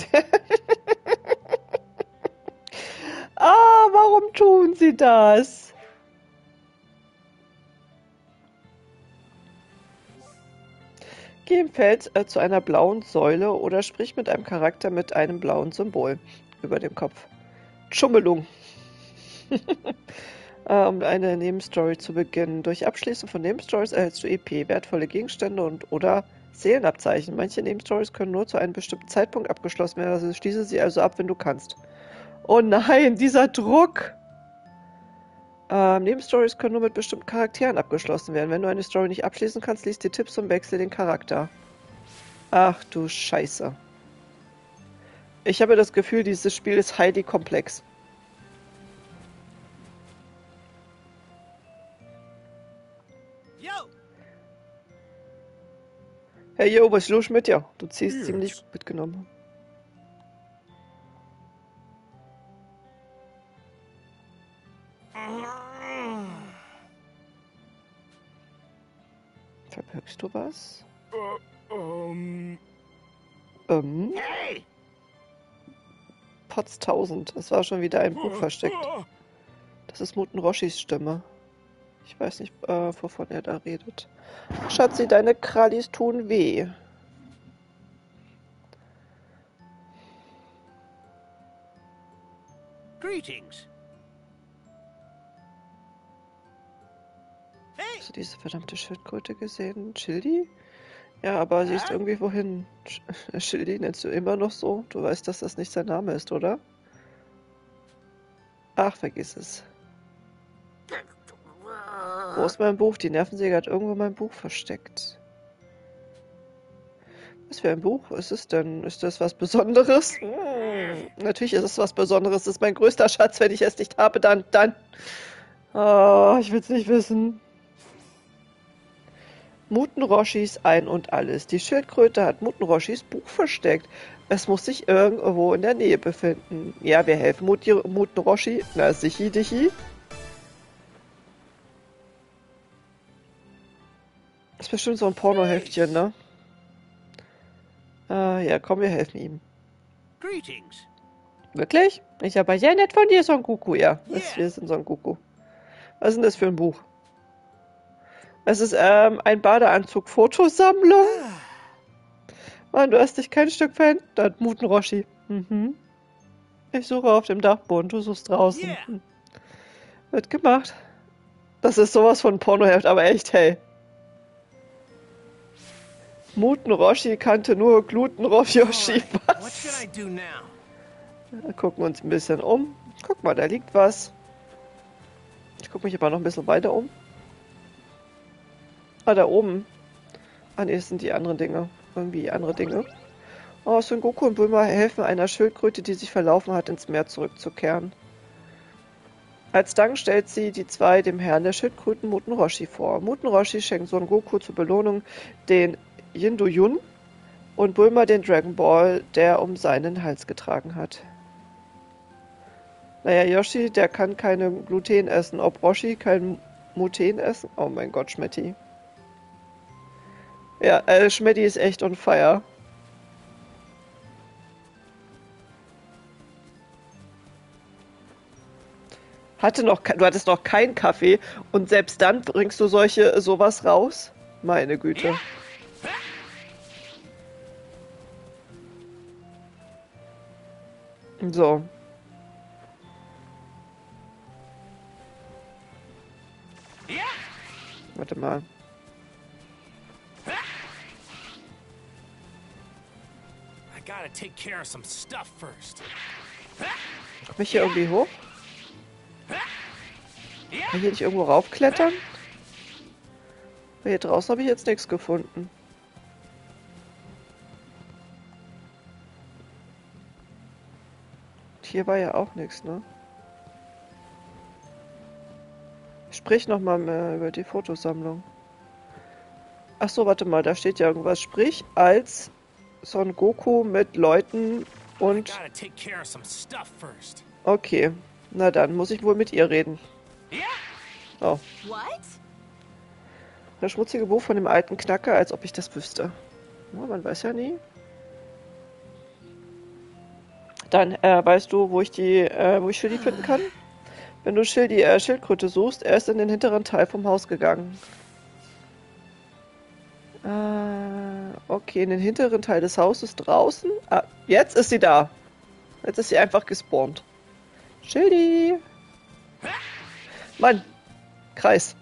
Ah, warum tun sie das? Geh im Feld äh, zu einer blauen Säule oder sprich mit einem Charakter mit einem blauen Symbol über dem Kopf. Tschummelung. äh, um eine Nebenstory zu beginnen. Durch Abschließen von Nebenstories erhältst du E P, wertvolle Gegenstände und oder Seelenabzeichen. Manche Nebenstories können nur zu einem bestimmten Zeitpunkt abgeschlossen werden, also schließe sie also ab, wenn du kannst. Oh nein, dieser Druck! Ähm, Nebenstories können nur mit bestimmten Charakteren abgeschlossen werden. Wenn du eine Story nicht abschließen kannst, liest die Tipps und wechsle den Charakter. Ach du Scheiße. Ich habe das Gefühl, dieses Spiel ist highly komplex. Yo! Hey, yo, was ist los mit dir? Du ziehst ziemlich gut mitgenommen. Verbirgst du was? Ähm. Ähm? Hey! Potz tausend. Es war schon wieder ein Buch versteckt. Das ist Muten Roshis Stimme. Ich weiß nicht, äh, wovon er da redet. Schatzi, deine Krallis tun weh. Greetings. Hey! Hast du diese verdammte Schildkröte gesehen? Schildi? Ja, aber sie ist Hä? irgendwie wohin. Sch- Schildi nennst du immer noch so? Du weißt, dass das nicht sein Name ist, oder? Ach, vergiss es. Wo ist mein Buch? Die Nervensäge hat irgendwo mein Buch versteckt. Was für ein Buch ist es denn? Ist das was Besonderes? Hm, natürlich ist es was Besonderes. Das ist mein größter Schatz. Wenn ich es nicht habe, dann, dann. Oh, ich will es nicht wissen. Muten Roshis Ein und Alles. Die Schildkröte hat Muten Roshis Buch versteckt. Es muss sich irgendwo in der Nähe befinden. Ja, wir helfen Muti, Muten Roshi. Na, sichi, dichi. Das ist bestimmt so ein Pornoheftchen, ne? Äh, ja, komm, wir helfen ihm. Greetings. Wirklich? Ich aber sehr nett von dir, Son Goku. Ja, das, Yeah. wir sind Son Goku. Was ist denn das für ein Buch? Es ist ähm, ein Badeanzug-Fotosammlung. Mann, du hast dich kein Stück verändert. Dann Muten Roshi. Mhm. Ich suche auf dem Dachboden, du suchst draußen. Yeah. Hm. Wird gemacht. Das ist sowas von Pornoheft, aber echt, hey. Muten Roshi kannte nur Gluten Roshi. Alright, what should I Was? do now? Wir gucken uns ein bisschen um. Guck mal, da liegt was. Ich gucke mich aber noch ein bisschen weiter um. Ah, da oben. Ah, ne, das sind die anderen Dinge. Irgendwie andere Dinge. Oh, Son Goku und Bulma helfen einer Schildkröte, die sich verlaufen hat, ins Meer zurückzukehren. Als Dank stellt sie die zwei dem Herrn der Schildkröten Muten Roshi vor. Muten Roshi schenkt Son Goku zur Belohnung den Yindu-Yun und Bulma den Dragon Ball, der um seinen Hals getragen hat. Naja, Yoshi, der kann keine Gluten essen. Ob Roshi kein Muten essen? Oh mein Gott, Schmetti. Ja, äh, Schmetti ist echt on fire. Hatte noch, ke- du hattest noch keinen Kaffee und selbst dann bringst du solche sowas raus? Meine Güte. So. Warte mal. I gotta take care of some stuff first. Komm ich hier irgendwie hoch? Kann ich hier nicht irgendwo raufklettern? Weil hier draußen habe ich jetzt nichts gefunden. Hier war ja auch nichts, ne? Sprich nochmal mehr über die Fotosammlung. Ach so, warte mal, da steht ja irgendwas. Sprich als Son Goku mit Leuten und... Gotta take care of some stuff first. Okay, na dann muss ich wohl mit ihr reden. Oh, What? das schmutzige Buch von dem alten Knacker, als ob ich das wüsste. Ja, man weiß ja nie. Dann, äh, weißt du, wo ich die, äh, wo ich Schildi finden kann? Wenn du Schildi, äh, Schildkröte suchst, er ist in den hinteren Teil vom Haus gegangen. Äh, okay, in den hinteren Teil des Hauses draußen. Ah, jetzt ist sie da. Jetzt ist sie einfach gespawnt. Schildi! Mann! Kreis.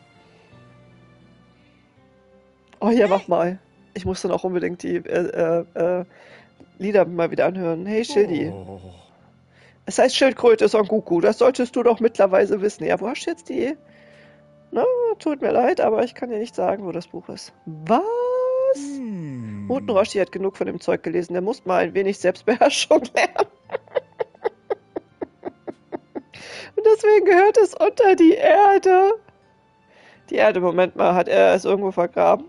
Oh ja, mach mal. Ich muss dann auch unbedingt die äh, äh, äh, Lieder mal wieder anhören. Hey Schildi. Es heißt Schildkröte Son Goku. Das solltest du doch mittlerweile wissen. Ja, wo hast du jetzt die... Na, tut mir leid, aber ich kann dir nicht sagen, wo das Buch ist. Was? Hm. Muten Roshi hat genug von dem Zeug gelesen. Der muss mal ein wenig Selbstbeherrschung lernen. Und deswegen gehört es unter die Erde. Die Erde, Moment mal, hat er es irgendwo vergraben?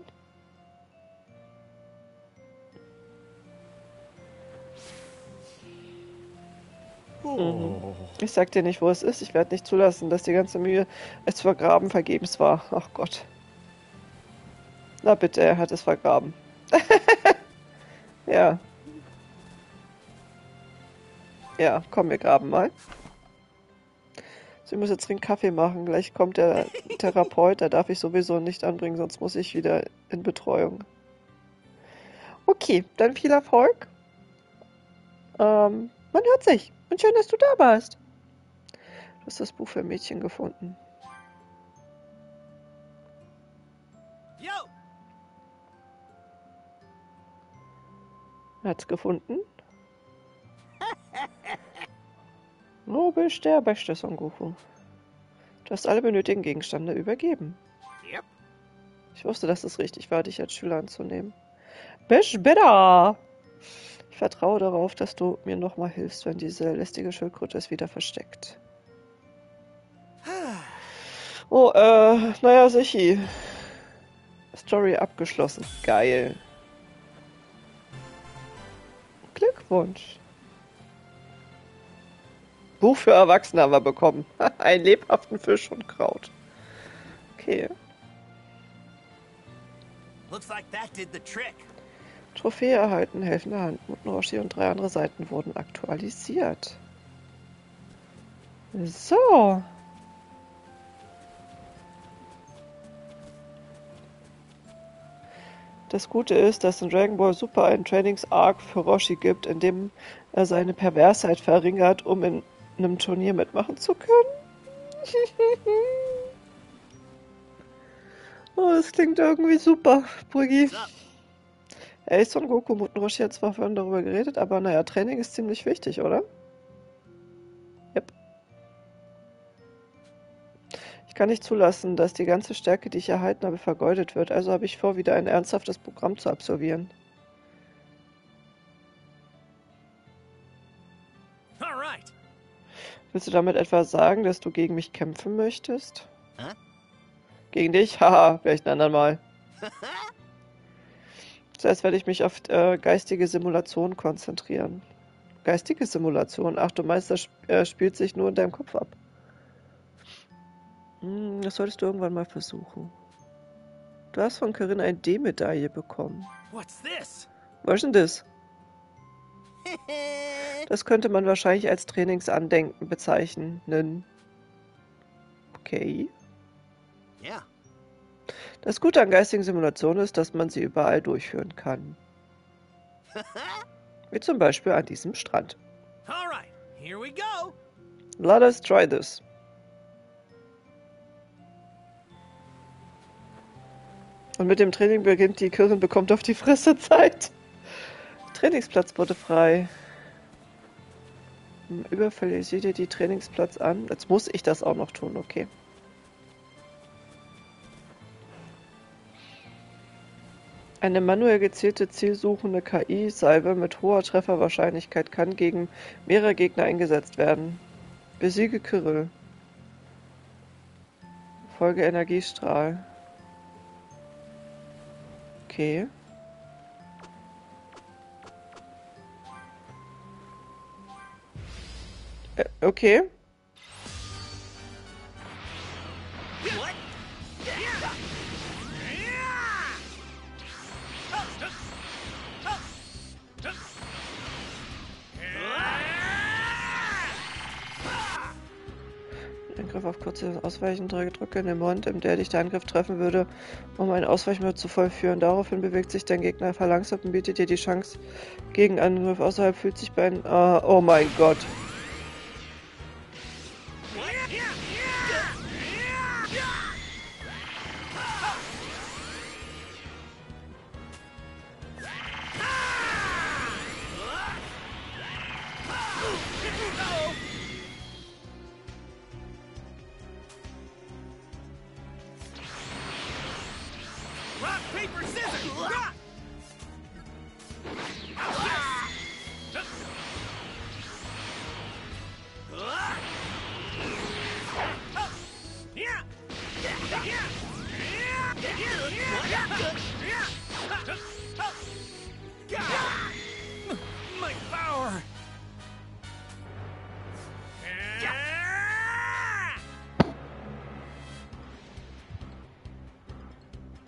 Oh. Ich sag dir nicht, wo es ist. Ich werde nicht zulassen, dass die ganze Mühe, es zu vergraben, vergebens war. Ach Gott. Na bitte, er hat es vergraben. Ja. Ja, komm, wir graben mal. So, ich muss jetzt dringend Kaffee machen. Gleich kommt der Therapeut. Da darf ich sowieso nicht anbringen, sonst muss ich wieder in Betreuung. Okay, dann viel Erfolg. Ähm, man hört sich. Und schön, dass du da warst. Du hast das Buch für Mädchen gefunden. Yo. Hat's gefunden? Du bist der beste Son Goku. Du hast alle benötigten Gegenstände übergeben. Yep. Ich wusste, dass es richtig war, dich als Schüler anzunehmen. Bist better! Ich vertraue darauf, dass du mir nochmal hilfst, wenn diese lästige Schildkröte es wieder versteckt. Oh, äh, naja, Sichi. Story abgeschlossen. Geil. Glückwunsch. Buch für Erwachsene haben wir bekommen. Einen lebhaften Fisch und Kraut. Okay. Looks like that did the trick. Trophäe erhalten, helfende Hand, Muten Roshi und drei andere Seiten wurden aktualisiert. So. Das Gute ist, dass in Dragon Ball Super einen Trainings-Arc für Roshi gibt, in dem er seine Perversheit verringert, um in einem Turnier mitmachen zu können. Oh, das klingt irgendwie super, Brüggi. Ey, Son Goku, Muten Roshi hat zwar vorhin darüber geredet, aber naja, Training ist ziemlich wichtig, oder? Yep. Ich kann nicht zulassen, dass die ganze Stärke, die ich erhalten habe, vergeudet wird. Also habe ich vor, wieder ein ernsthaftes Programm zu absolvieren. Alright. Willst du damit etwa sagen, dass du gegen mich kämpfen möchtest? Hä? Gegen dich? Haha, vielleicht ein andermal. Zuerst werde ich mich auf äh, geistige Simulation konzentrieren. Geistige Simulation? Ach, du meinst, das sp äh, spielt sich nur in deinem Kopf ab. Hm, das solltest du irgendwann mal versuchen. Du hast von Kirin eine D-Medaille bekommen. What's this? Was ist denn das? Das könnte man wahrscheinlich als Trainingsandenken bezeichnen. Okay. Ja. Das Gute an geistigen Simulationen ist, dass man sie überall durchführen kann. Wie zum Beispiel an diesem Strand. Alright, here we go. Let us try this. Und mit dem Training beginnt die Kirin bekommt auf die Fresse Zeit. Trainingsplatz wurde frei. Überfällig, sieh dir die Trainingsplatz an. Jetzt muss ich das auch noch tun, okay. Eine manuell gezielte, zielsuchende K I-Salve mit hoher Trefferwahrscheinlichkeit kann gegen mehrere Gegner eingesetzt werden. Besiege Kyrill. Folge Energiestrahl. Okay. Äh, okay. What? Angriff auf kurze Ausweichen, drücke den Mund, in der dich der Angriff treffen würde, um einen Ausweichmodus zu vollführen. Daraufhin bewegt sich dein Gegner verlangsamt und bietet dir die Chance gegen Angriff. Außerhalb fühlt sich bei einem... Uh, oh mein Gott.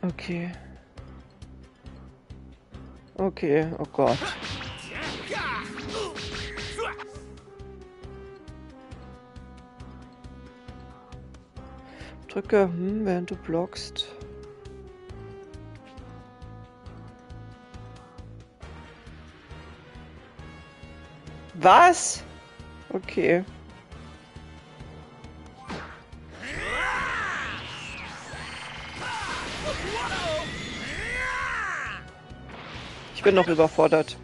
Okay. Okay, oh Gott. Drücke, hm, während du blockst. Was? Okay. Ich bin noch überfordert.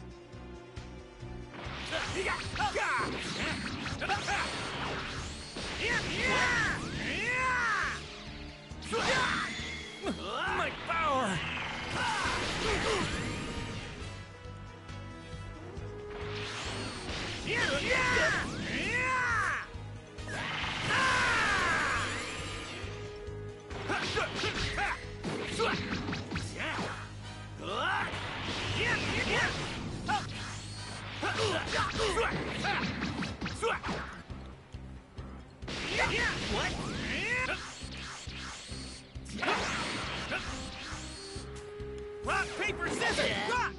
My power! Rock, paper, scissors, rock!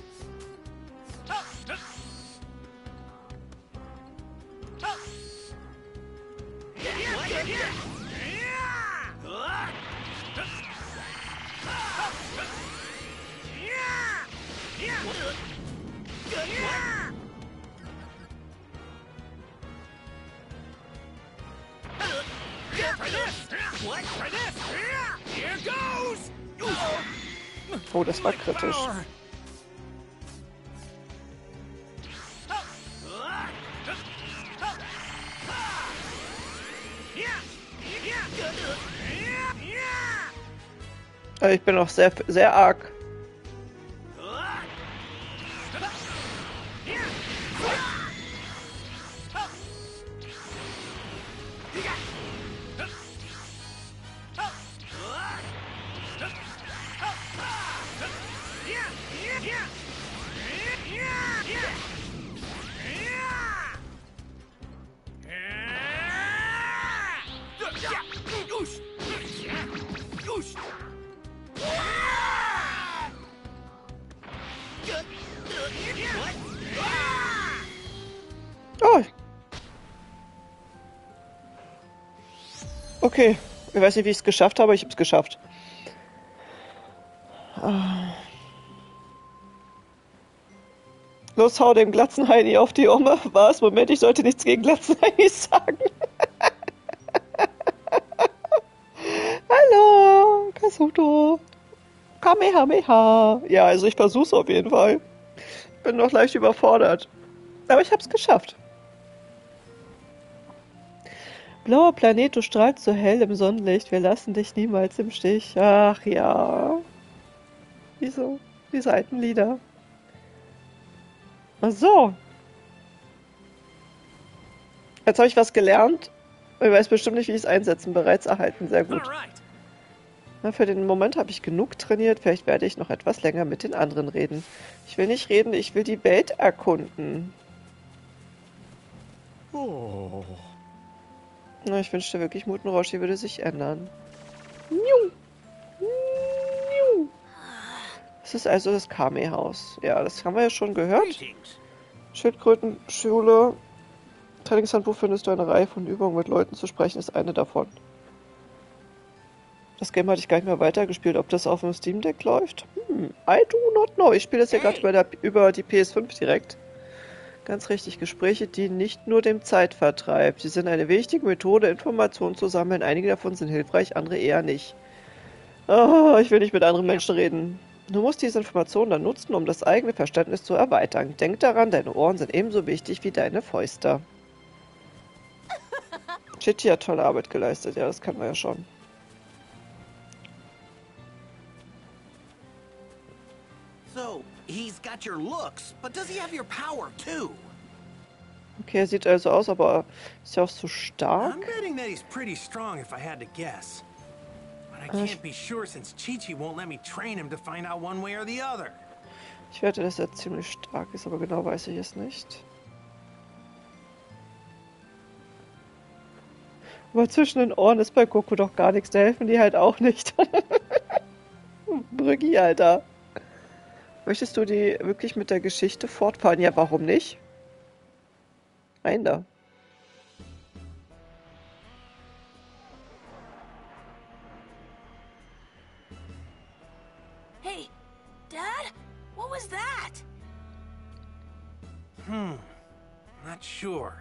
What? For this? Here goes! Oh, das war kritisch. Ich bin noch sehr, sehr arg. Oh. Okay. Ich weiß nicht, wie ich es geschafft habe, aber ich habe es geschafft. Los, hau dem Glatzenheini auf die Umme. Was? Moment, ich sollte nichts gegen Glatzenheinis sagen. Hallo, Kasuto. Kamehameha. Ja, also ich versuch's auf jeden Fall. Bin noch leicht überfordert. Aber ich hab's geschafft. Blauer Planet, du strahlst so hell im Sonnenlicht. Wir lassen dich niemals im Stich. Ach ja. Wieso? Diese alten Lieder. Ach so. Jetzt habe ich was gelernt. Ich weiß bestimmt nicht, wie ich es einsetzen. Bereits erhalten. Sehr gut. Na, für den Moment habe ich genug trainiert. Vielleicht werde ich noch etwas länger mit den anderen reden. Ich will nicht reden, ich will die Welt erkunden. Oh. Na, ich wünschte wirklich, Muten Roshi würde sich ändern. Das ist also das Kame-Haus. Ja, das haben wir ja schon gehört. Schildkrötenschule. Trainingshandbuch findest du eine Reihe von Übungen, mit Leuten zu sprechen, ist eine davon. Das Game hatte ich gar nicht mehr weitergespielt. Ob das auf dem Steam Deck läuft? Hm, I do not know. Ich spiele das ja gerade über, über die P S fünf direkt. Ganz richtig, Gespräche dienen nicht nur dem Zeitvertreib. Sie sind eine wichtige Methode, Informationen zu sammeln. Einige davon sind hilfreich, andere eher nicht. Oh, ich will nicht mit anderen Menschen reden. Du musst diese Informationen dann nutzen, um das eigene Verständnis zu erweitern. Denk daran, deine Ohren sind ebenso wichtig wie deine Fäuste. Chichi hat tolle Arbeit geleistet. Ja, das kann man ja schon. So, he's got your looks, but does he have your power too? Okay, er sieht also aus, aber ist ja auch so stark. I'm betting that he's pretty strong if I had to guess. But I can't be sure since Chi-Chi won't let me train him to find out one way or the other. Ich wette, dass er ziemlich stark ist, aber genau weiß ich es nicht. Aber zwischen den Ohren ist bei Goku doch gar nichts, da helfen die halt auch nicht. Brüggi, Alter. Möchtest du die wirklich mit der Geschichte fortfahren? Ja, warum nicht? Rein da. Hey, Dad? What was that? Hmm. Not sure.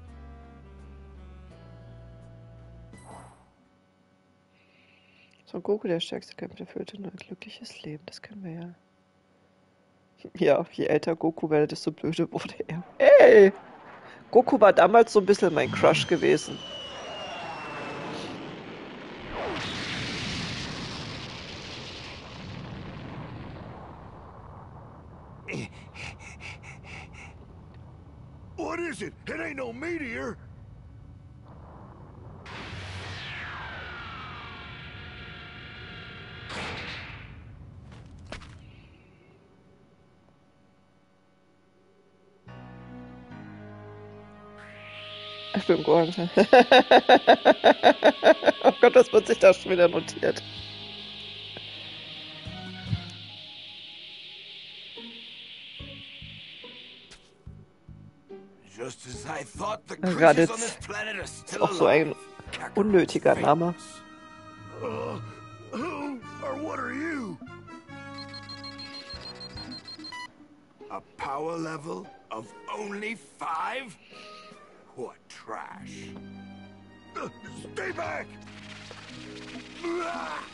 So, Goku, der stärkste Kämpfer, führte nur ein glückliches Leben. Das kennen wir ja. Ja, je älter Goku werde, desto blöder wurde er. Ey! Goku war damals so ein bisschen mein Crush gewesen. What is it? It ain't no meteor. Ich bin Gohan. Oh Gott, was wird sich da schon wieder notiert? Just as I thought, the Raditz. creatures on this planet are Ist still auch so ein alive. unnötiger Name. Uh, who or what are you? A power level of only five? What trash. Uh, stay back! Ah!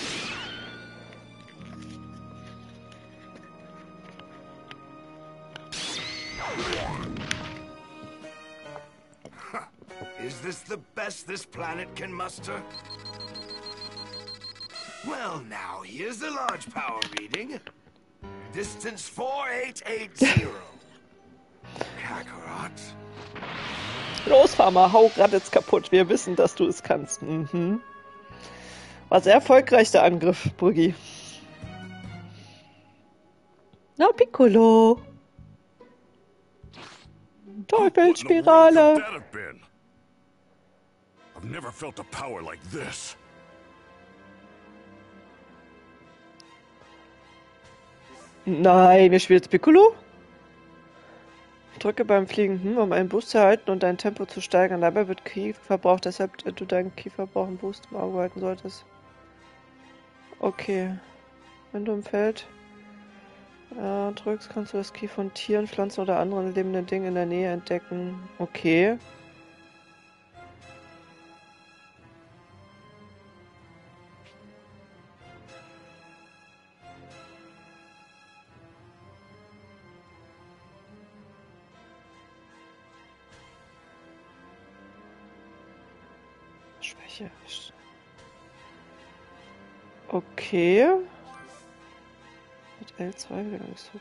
Huh. Is this the best this planet can muster? Well, now, here's a large power reading. Distance four eight eight zero. Kakarot. Los, Farmer, hau Raditz kaputt. Wir wissen, dass du es kannst. Mhm. War sehr erfolgreich, der Angriff, Brüggi. Na, Piccolo. Teufelsspirale. I've never felt a power like this. Nein, wer spielt jetzt Piccolo? Drücke beim Fliegen, hm, um einen Boost zu erhalten und dein Tempo zu steigern. Dabei wird Ki verbraucht, deshalb du deinen Ki-Verbrauch im Boost im Auge halten solltest. Okay. Wenn du im Feld äh, drückst, kannst du das Ki von Tieren, Pflanzen oder anderen lebenden Dingen in der Nähe entdecken. Okay. Schwäche. Okay. Mit L zwei wieder ist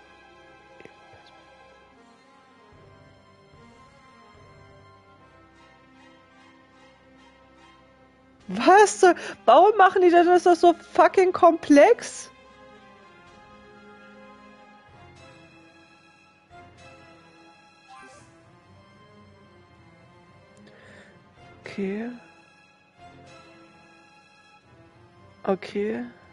Was? Warum machen die denn das so fucking komplex? Okay. Okay.